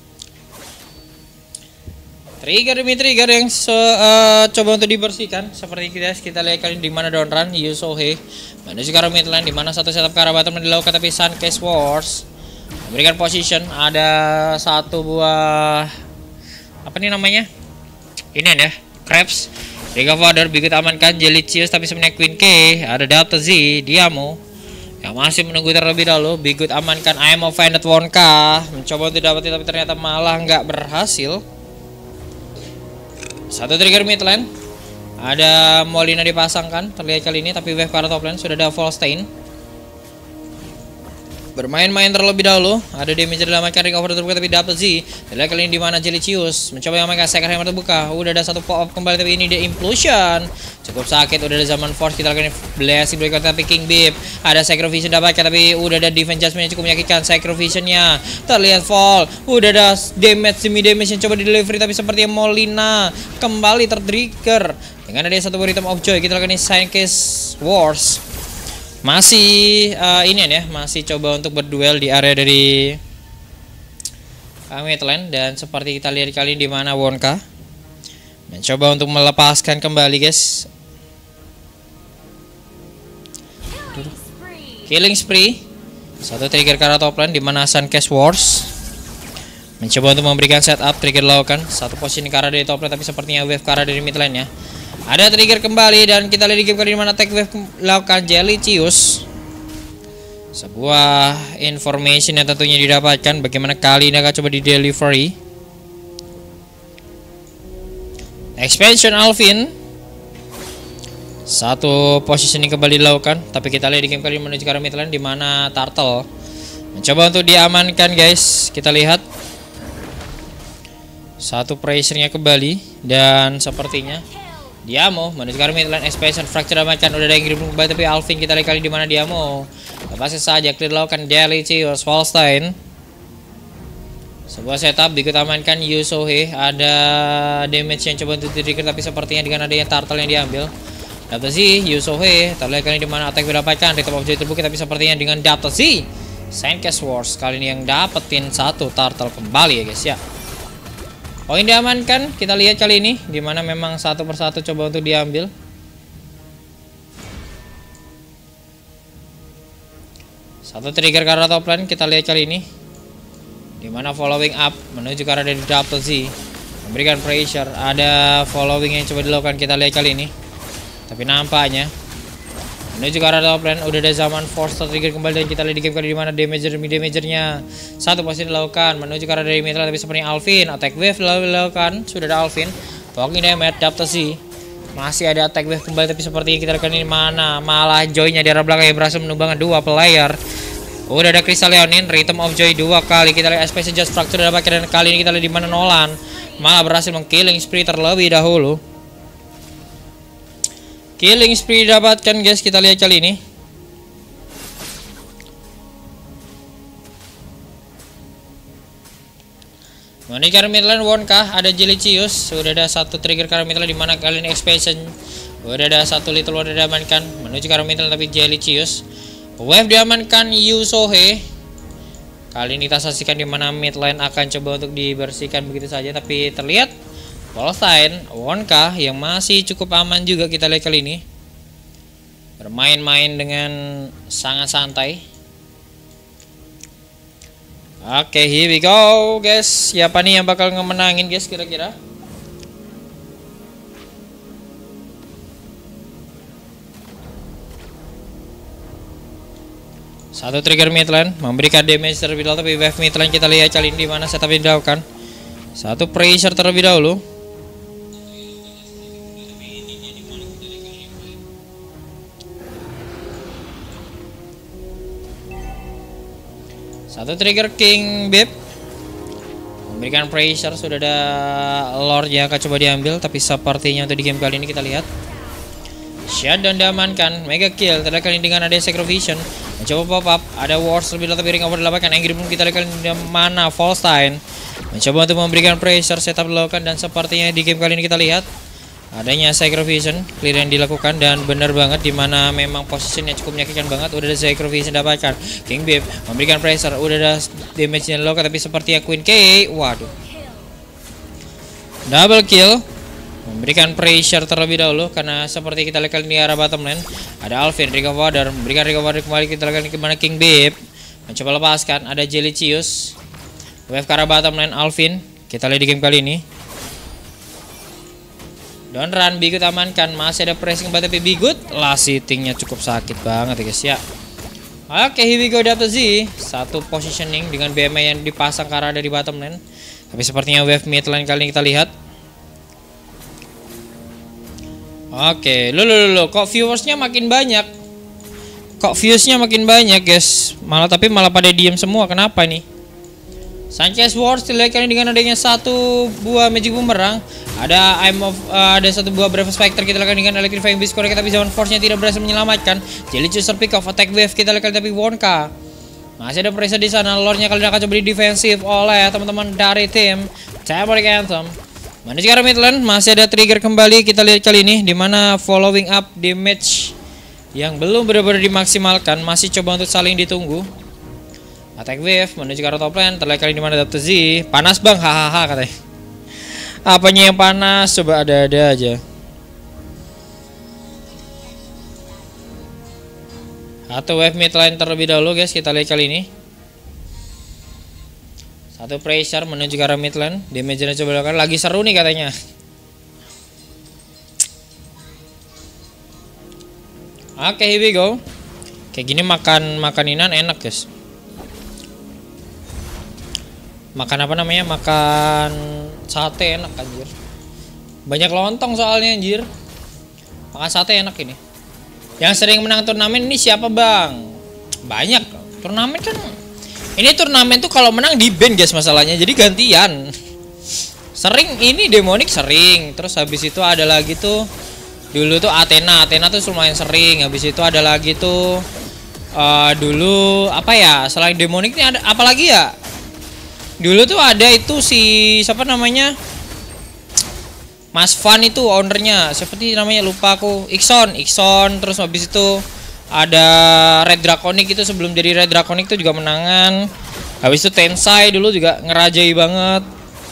Speaker 1: Trigger demi trigger yang coba untuk dibersihkan. Seperti kita lihat kali di mana down run Yusohe menuju ke arah mid lane, di mana 1 setup ke arah bottom dilakukan, tapi Suncase Wars memberikan position. Ada 1 buah apa nih namanya? Ini ya, Krebs. Riga Father, Bigot amankan, Jelicious, tapi sebenarnya Queen K, ada Delta Z, Diamo yang masih menunggu terlebih dahulu. Bigot amankan, I am offended 1K, mencoba untuk dapetin tapi ternyata malah nggak berhasil. 1 trigger mid lane, ada Molina dipasangkan terlihat kali ini, tapi wave ke arah top lane sudah ada Fall Stain. Bermain-main terlebih dahulu, ada damage dilamatkan, ring over terbuka, tapi dapat Z. Terlihat kali ini di mana Jelicious mencoba yang mereka second hammer terbuka. Udah ada 1 pop up kembali, tapi ini dia implosion. Cukup sakit, udah ada zaman force. Kita lakukan blessing berikut, tapi King Bip ada sacrifice dapatkan, tapi udah ada defense adjustment yang cukup menyakitkan. Sacrifice-nya terlihat fall. Udah ada damage demi damage yang coba di delivery, tapi sepertinya Molina kembali tertrigger dengan ada 1 rhythm of joy. Kita lakukan Suncase Wars. Masih ini ya, masih coba untuk berduel di area dari mid lane, dan seperti kita lihat kali ini di mana Wonka mencoba untuk melepaskan kembali, guys. Killing spree. 1 trigger ke arah top lane, di mana Suncase Wars mencoba untuk memberikan setup. Trigger dilakukan, 1 posisi ke arah dari top lane, tapi sepertinya wave ke arah dari mid lane ya. Ada trigger kembali, dan kita lihat di game kali ini mana attack wave lakukan Jelicious. Sebuah information yang tentunya didapatkan, bagaimana kali ini akan coba di delivery. Expansion Alvin, 1 positioning kembali dilakukan, tapi kita lihat di game kali ini menuju ke arah mid lane, di mana Turtle mencoba untuk diamankan, guys. Kita lihat 1 pressure-nya kembali, dan sepertinya Diamo menuju ke arah mid lane. Expansion fracture diamankan, udah ada yang kirim kembali, tapi Alvin kita lihat kali di mana Diamo lepasnya saja clear dilakukan. Jelicious, Wallstein, sebuah setup. Bigot amankan Yusohe, ada damage yang coba untuk trigger, tapi sepertinya dengan adanya Turtle yang diambil. Dapet Z, Yusohe terlihat kali di mana attack didapatkan, rhythm of joy terbuka, tapi sepertinya dengan dapet Z, Suncase Wars kali ini yang dapetin 1 Turtle kembali ya, guys ya. Poin diamankan, kita lihat kali ini di mana memang 1 persatu coba untuk diambil. Satu trigger ke arah top lane, kita lihat kali ini di mana following up menuju ke arah dari Double Z memberikan pressure. Ada following yang coba dilakukan, kita lihat kali ini, tapi nampaknya menuju ke arah top lane udah ada zaman force trigger kembali, dan kita lihat di game kali di mana damagernya 1 pasti dilakukan menuju ke arah dari mid lane, tapi sepertinya Alvin attack wave dilakukan. Sudah ada Alvin talking damage, Double Z masih ada attack wave kembali, tapi sepertinya kita lihat ini mana malah Joy-nya di arah belakang yang berhasil menumbangkan 2 player. Udah ada Crystal Leonin, Rhythm of Joy 2 kali. Kita lihat Space Just Fracture dapatkan, dan kali ini kita lihat di mana Nolan malah berhasil meng-killing spree terlebih dahulu. Killing spree dapatkan, guys. Kita lihat kali ini. Menuju ke arah mid lane Wonka, ada Jelicious, sudah ada satu trigger ke arah mid lane di mana kali ini expansion. Udah ada satu Little Wonder diamankan, menuju ke arah mid lane tapi Jelicious. Wave diamankan Yusohe. Kali ini kita saksikan di mana mid lane akan coba untuk dibersihkan begitu saja, tapi terlihat Volstein Wonka yang masih cukup aman juga kita lihat kali ini. Bermain-main dengan sangat santai. Oke, here we go guys. Siapa nih yang bakal ngemenangin guys kira-kira? Satu trigger mid lane memberikan damage terlebih dahulu, tapi wave mid lane kita lihat kali ini di mana setup yang dilakukan. Satu pressure terlebih dahulu. Satu trigger King Bip memberikan pressure, sudah ada Lord yang akan coba diambil, tapi sepertinya untuk di game kali ini kita lihat Shutdown diamankan, mega kill terlihat kali ini dengan ada Sacred Vision mencoba pop up, ada Wars lebih tapi ring over dilakukan, Angry Moon kita lihat kali ini di mana Volstein mencoba untuk memberikan pressure, setup dilakukan, dan sepertinya di game kali ini kita lihat adanya Sacred Vision clear yang dilakukan, dan benar banget dimana memang posisinya cukup menyakitkan banget. Udah ada Sacred Vision dapatkan, King Bip memberikan pressure, udah ada damage yang dilakukan, tapi sepertinya Queen K, waduh, double kill memberikan pressure terlebih dahulu, karena seperti kita lihat kali ini arah bottom lane ada Alvin recover, memberikan recover kembali, kita lihat kemana King Bip mencoba lepaskan, ada Jelicious wave ke arah bottom lane Alvin kita lihat di game kali ini. Don't run, Bigut amankan, masih ada pressing tapi Bigut last hittingnya cukup sakit banget ya guys ya. Oke, here we go Dapta Z. Satu positioning dengan BMI yang dipasang ke arah dari bottom lane, tapi sepertinya wave mid lane kali ini kita lihat. Oke, lo kok viewersnya makin banyak? Kok viewsnya makin banyak guys? Malah pada diem semua, kenapa nih? Sanchez Wars terlihat kali dengan adanya satu buah Magic Boomerang, ada ada satu buah Brave Spectre kita lihat dengan Electrifying Beast Core, tapi Zone Force-nya tidak berhasil menyelamatkan. Jelicious pick off attack wave kita lihat tapi Wonka masih ada pressure di sana. Lord-nya kali ini akan coba di defensif oleh teman-teman dari tim Diabolic Anthem. Menuju ke arah mid lane masih ada trigger kembali kita lihat kali ini di mana following up damage yang belum benar-benar dimaksimalkan, masih coba untuk saling ditunggu. Attack wave menuju ke arah top lane, terlihat kali di mana Dapta Z. Panas bang, hahaha katanya. Apanya yang panas? Coba ada-ada aja. Satu wave mid lane terlebih dahulu guys, kita lihat kali ini. Satu pressure menuju ke arah mid lane, damage-nya coba dilakukan, lagi seru nih katanya. Oke, here we go. Kayak gini makaninan enak guys. Makan apa namanya? Makan sate enak anjir. Banyak lontong soalnya anjir. Makan sate enak ini. Yang sering menang turnamen ini siapa bang? Banyak. Turnamen kan. Ini turnamen tuh kalau menang di ban guys masalahnya. Jadi gantian. Sering ini Demonic sering. Terus habis itu ada lagi tuh. Dulu tuh Athena tuh lumayan sering. Habis itu ada lagi tuh. Dulu apa ya? Selain Demonic ini ada apa lagi ya? Dulu tuh ada itu si siapa namanya, Mas Van itu ownernya, seperti namanya lupa aku, Ixon. Terus habis itu ada Red Draconic, itu sebelum jadi Red Draconic itu juga menangan. Habis itu Tensai dulu juga ngerajai banget.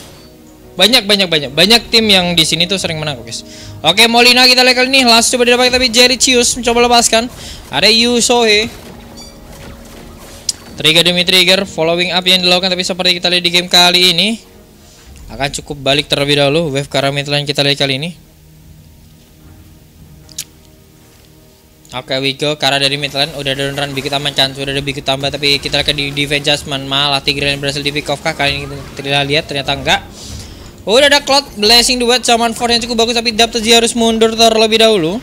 Speaker 1: Banyak tim yang di sini tuh sering menang guys. Oke, Molina kita lihat kali ini last coba didapat, tapi Jelicious mencoba lepaskan. Ada Yusohe. Trigger demi trigger, following up yang dilakukan, tapi seperti kita lihat di game kali ini akan cukup balik terlebih dahulu. Wave ke arah mid lane kita lihat kali ini. Oke, we go ke arah dari mid lane. Udah ada run Bigut amankan, sudah ada Bigut tambah, tapi kita akan di defense adjustment, malah Tigreal yang berhasil di pick off. Kali ini kita lihat ternyata enggak. Udah ada Cloud Blessing duet Summon Force yang cukup bagus, tapi Dapta Z harus mundur terlebih dahulu.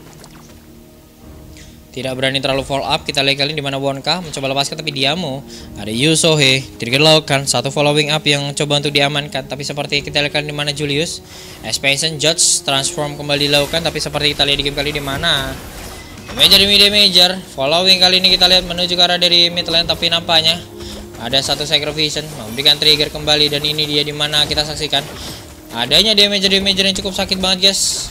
Speaker 1: Tidak berani terlalu follow up. Kita lihat kali ini di mana Wonka mencoba lepaskan, tapi Diamo. Ada Yusohe, trigger lakukan satu following up yang coba untuk diamankan, tapi seperti kita lihat kali di mana Julius expansion Judge transform kembali dilakukan, tapi seperti kita lihat di game kali di mana major following kali ini kita lihat menuju ke arah dari mid lane, tapi nampaknya Ada satu Sacrifice memberikan trigger kembali, dan ini dia dimana kita saksikan adanya damage yang cukup sakit banget guys.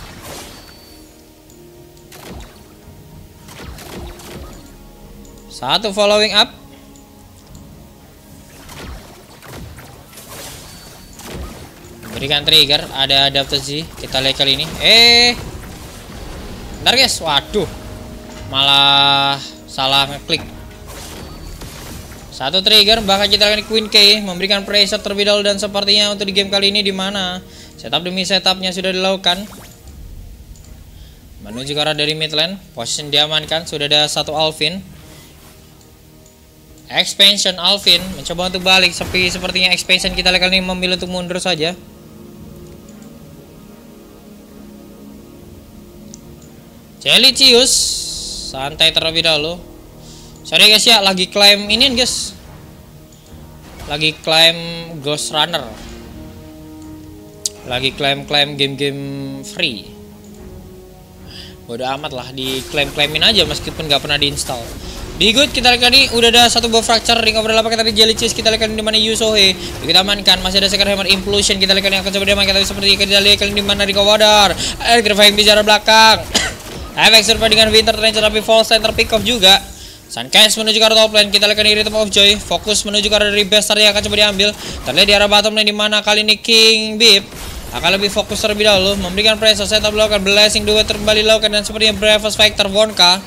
Speaker 1: Satu following up. Berikan trigger, ada adaptasi. Kita lihat kali ini. Bentar guys, waduh. Malah salah ngeklik. Satu trigger, bahkan kita akan Queen K memberikan pressure terlebih dahulu, dan sepertinya untuk di game kali ini dimana setup demi setupnya sudah dilakukan. Menuju ke arah dari mid lane, position diamankan, sudah ada satu Alvin. Expansion Alvin mencoba untuk balik, sepertinya expansion kita kali ini memilih untuk mundur saja. Jelicious santai terlebih dahulu. Sorry guys ya, lagi claim ini guys. Lagi claim Ghost Runner. Lagi claim game-game free. Bodoh amat lah, di claimin aja meskipun nggak pernah diinstal. Di good kita lihat ini udah ada satu buff fracture, ring of apa kita Jelicious, kita lihat di mana Yusohe. Kita amankan, masih ada second hammer implosion, kita lihat yang akan coba diamankan, tapi seperti kita lihat di mana Ring of Water. Electrifying bicara belakang. Efek serupa dengan Winter Ranger, tapi false center pick off juga. Suncast menuju ke arah top lane, kita lihat di Rhythm of Joy, fokus menuju ke arah dari Bastard yang akan coba diambil. Terlihat di arah bottom lane di mana kali ini King Bip akan lebih fokus terlebih dahulu, memberikan pressure, setup dilakukan, blessing dua terbalik dilakukan, dan sepertinya Bravest Fighter Wonka.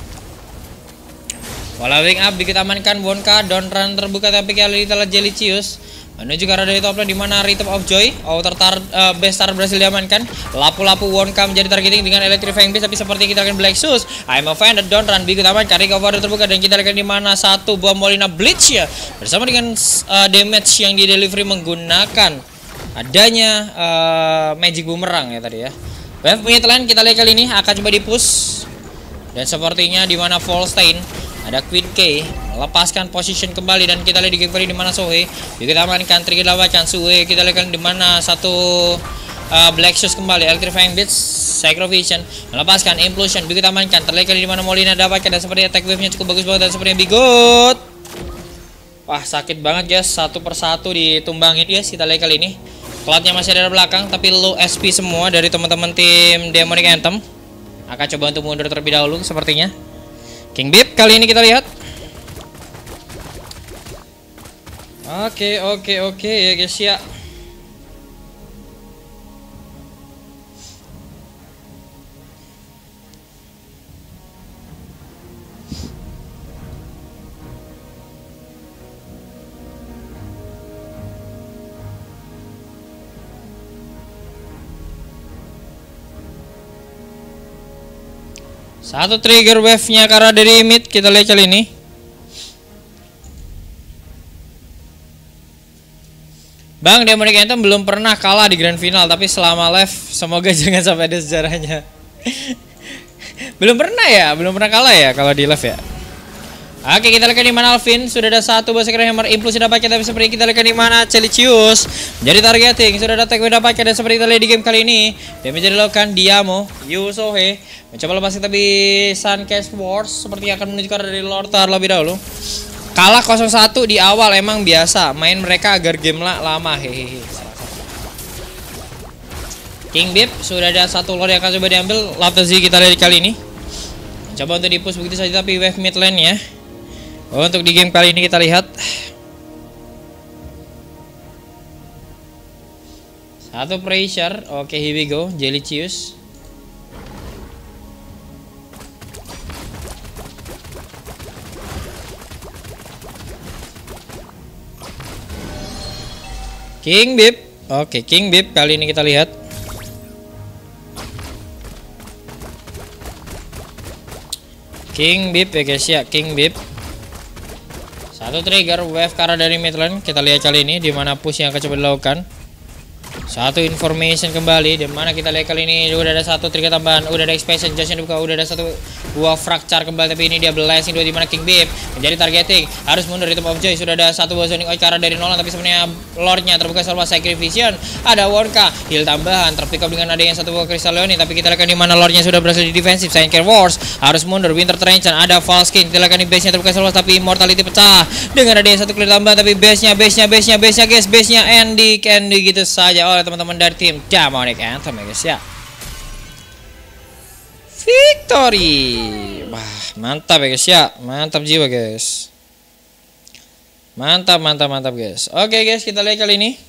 Speaker 1: Following up kita amankan Wonka, down run terbuka, tapi kali ini telah Jelicious menuju ke arah dari top lane di mana Rhythm of Joy, Outer Bastard berhasil diamankan. Lapu-lapu Wonka menjadi targeting dengan Electrifying Beast, tapi seperti kita akan Black Shoes. I'm offended, don't run, kita amankan, Ring of Water terbuka, dan kita lihat di mana satu buah Molina Bleach ya, bersama dengan damage yang di delivery menggunakan adanya Magic Boomerang ya tadi ya. Wave mid lane kita lihat kali ini akan coba dipush, dan sepertinya di mana Volstein ada Queen K melepaskan position kembali, dan kita lihat di game kali di mana Sohe kita amankan, trigger dapatkan Sohe, kita lihat di mana satu Black Shoes kembali, Electrifying Beats, Sacrifice melepaskan implosion, kita amankan, terlihat kali di mana Molina dapatkan, dan seperti attack wave-nya cukup bagus banget, dan sepertinya bigot. Wah sakit banget guys, satu persatu ditumbangin guys. Kita lihat kali ini Cloud-nya masih ada di belakang, tapi low SP semua dari teman-teman tim Demonic Anthem. Akan coba untuk mundur terlebih dahulu sepertinya. King Bip kali ini kita lihat. Oke ya guys ya. Satu trigger wave-nya karena dari mid, kita lihat kali ini. Bang, Demonic Anthem belum pernah kalah di grand final, tapi selama live semoga jangan sampai ada sejarahnya. Belum pernah kalah ya kalau di live ya. Oke, kita lihat di mana Alvin sudah ada satu bahasa hammer impulsi dapatkan, tapi seperti kita lihat di mana Jelicious menjadi targeting, sudah ada tag dapatkan, dan seperti kita lihat di game kali ini damage dilakukan Diamo, Yusohe mencoba lepas, tapi Suncast Wars seperti akan menuju ke arah dari Lortar lebih dahulu. Kalah 0-1 di awal emang biasa, main mereka agar game lama hehehe. King Bip sudah ada satu Lord yang akan coba diambil, Laptazi kita lihat kali ini. Coba untuk dipush begitu saja, tapi wave mid lane ya. Untuk di game kali ini kita lihat satu pressure. Oke, here we go. Jelicious King Bip. Oke, King Bip kali ini kita lihat. King Bip ya guys ya, King Bip. Satu trigger wave karena dari mid lane, kita lihat kali ini di mana push yang akan coba dilakukan. Satu information kembali, di mana kita lihat kali ini udah ada satu trigger tambahan, udah ada expansion Josh yang dibuka, udah ada satu buah fracture kembali, tapi ini dia blessing dua di mana King Beep menjadi targeting, harus mundur di tempat Joy. Sudah ada satu buah Sonic Oikara dari Nolan, tapi sebenarnya Lordnya terbuka selama Sacrifice. Ada Wonka heal tambahan, terpick up dengan ada yang satu buah Crystal Leonin, tapi kita lihat di mana Lordnya sudah berhasil di defensif. Silent Care Wars harus mundur, Winter Trenchant, ada Falskin, kita lihat di base-nya terbuka selama, tapi Immortality pecah dengan ada yang satu clear tambahan, tapi base-nya guys, base-nya Andy gitu saja oleh teman-teman dari tim Demonic Anthem ya guys ya. Victory. Wah, mantap ya guys ya. Mantap jiwa guys. Mantap guys. Oke guys, kita lihat kali ini.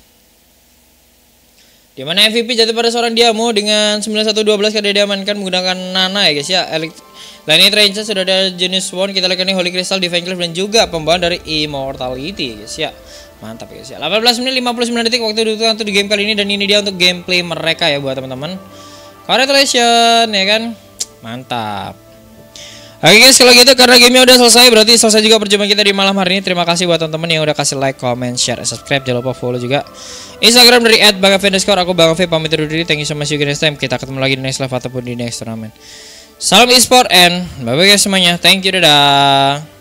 Speaker 1: Di mana MVP jatuh pada seorang Diamo dengan 9112 karena diamankan menggunakan Nana ya guys ya. Lainnya Trenchant sudah ada jenis Swan, kita lihat ini Holy Crystal, Divine Cliff, dan juga pembawaan dari Immortality guys ya. Mantap guys ya. 18 menit 59 detik waktu dibutuhkan untuk di game kali ini, dan ini dia untuk gameplay mereka ya buat teman-teman. Congratulations ya kan. Mantap. Oke guys, kalau gitu karena gamenya udah selesai, berarti selesai juga perjumpaan kita di malam hari ini. Terima kasih buat teman-teman yang udah kasih like, comment, share, subscribe. Jangan lupa follow juga Instagram dari @bangave_. Aku Bang V pamit undur diri. Thank you so much, see you next time. Kita ketemu lagi di next live ataupun di next turnamen. Salam e-sport and bye bye guys semuanya. Thank you, dadah.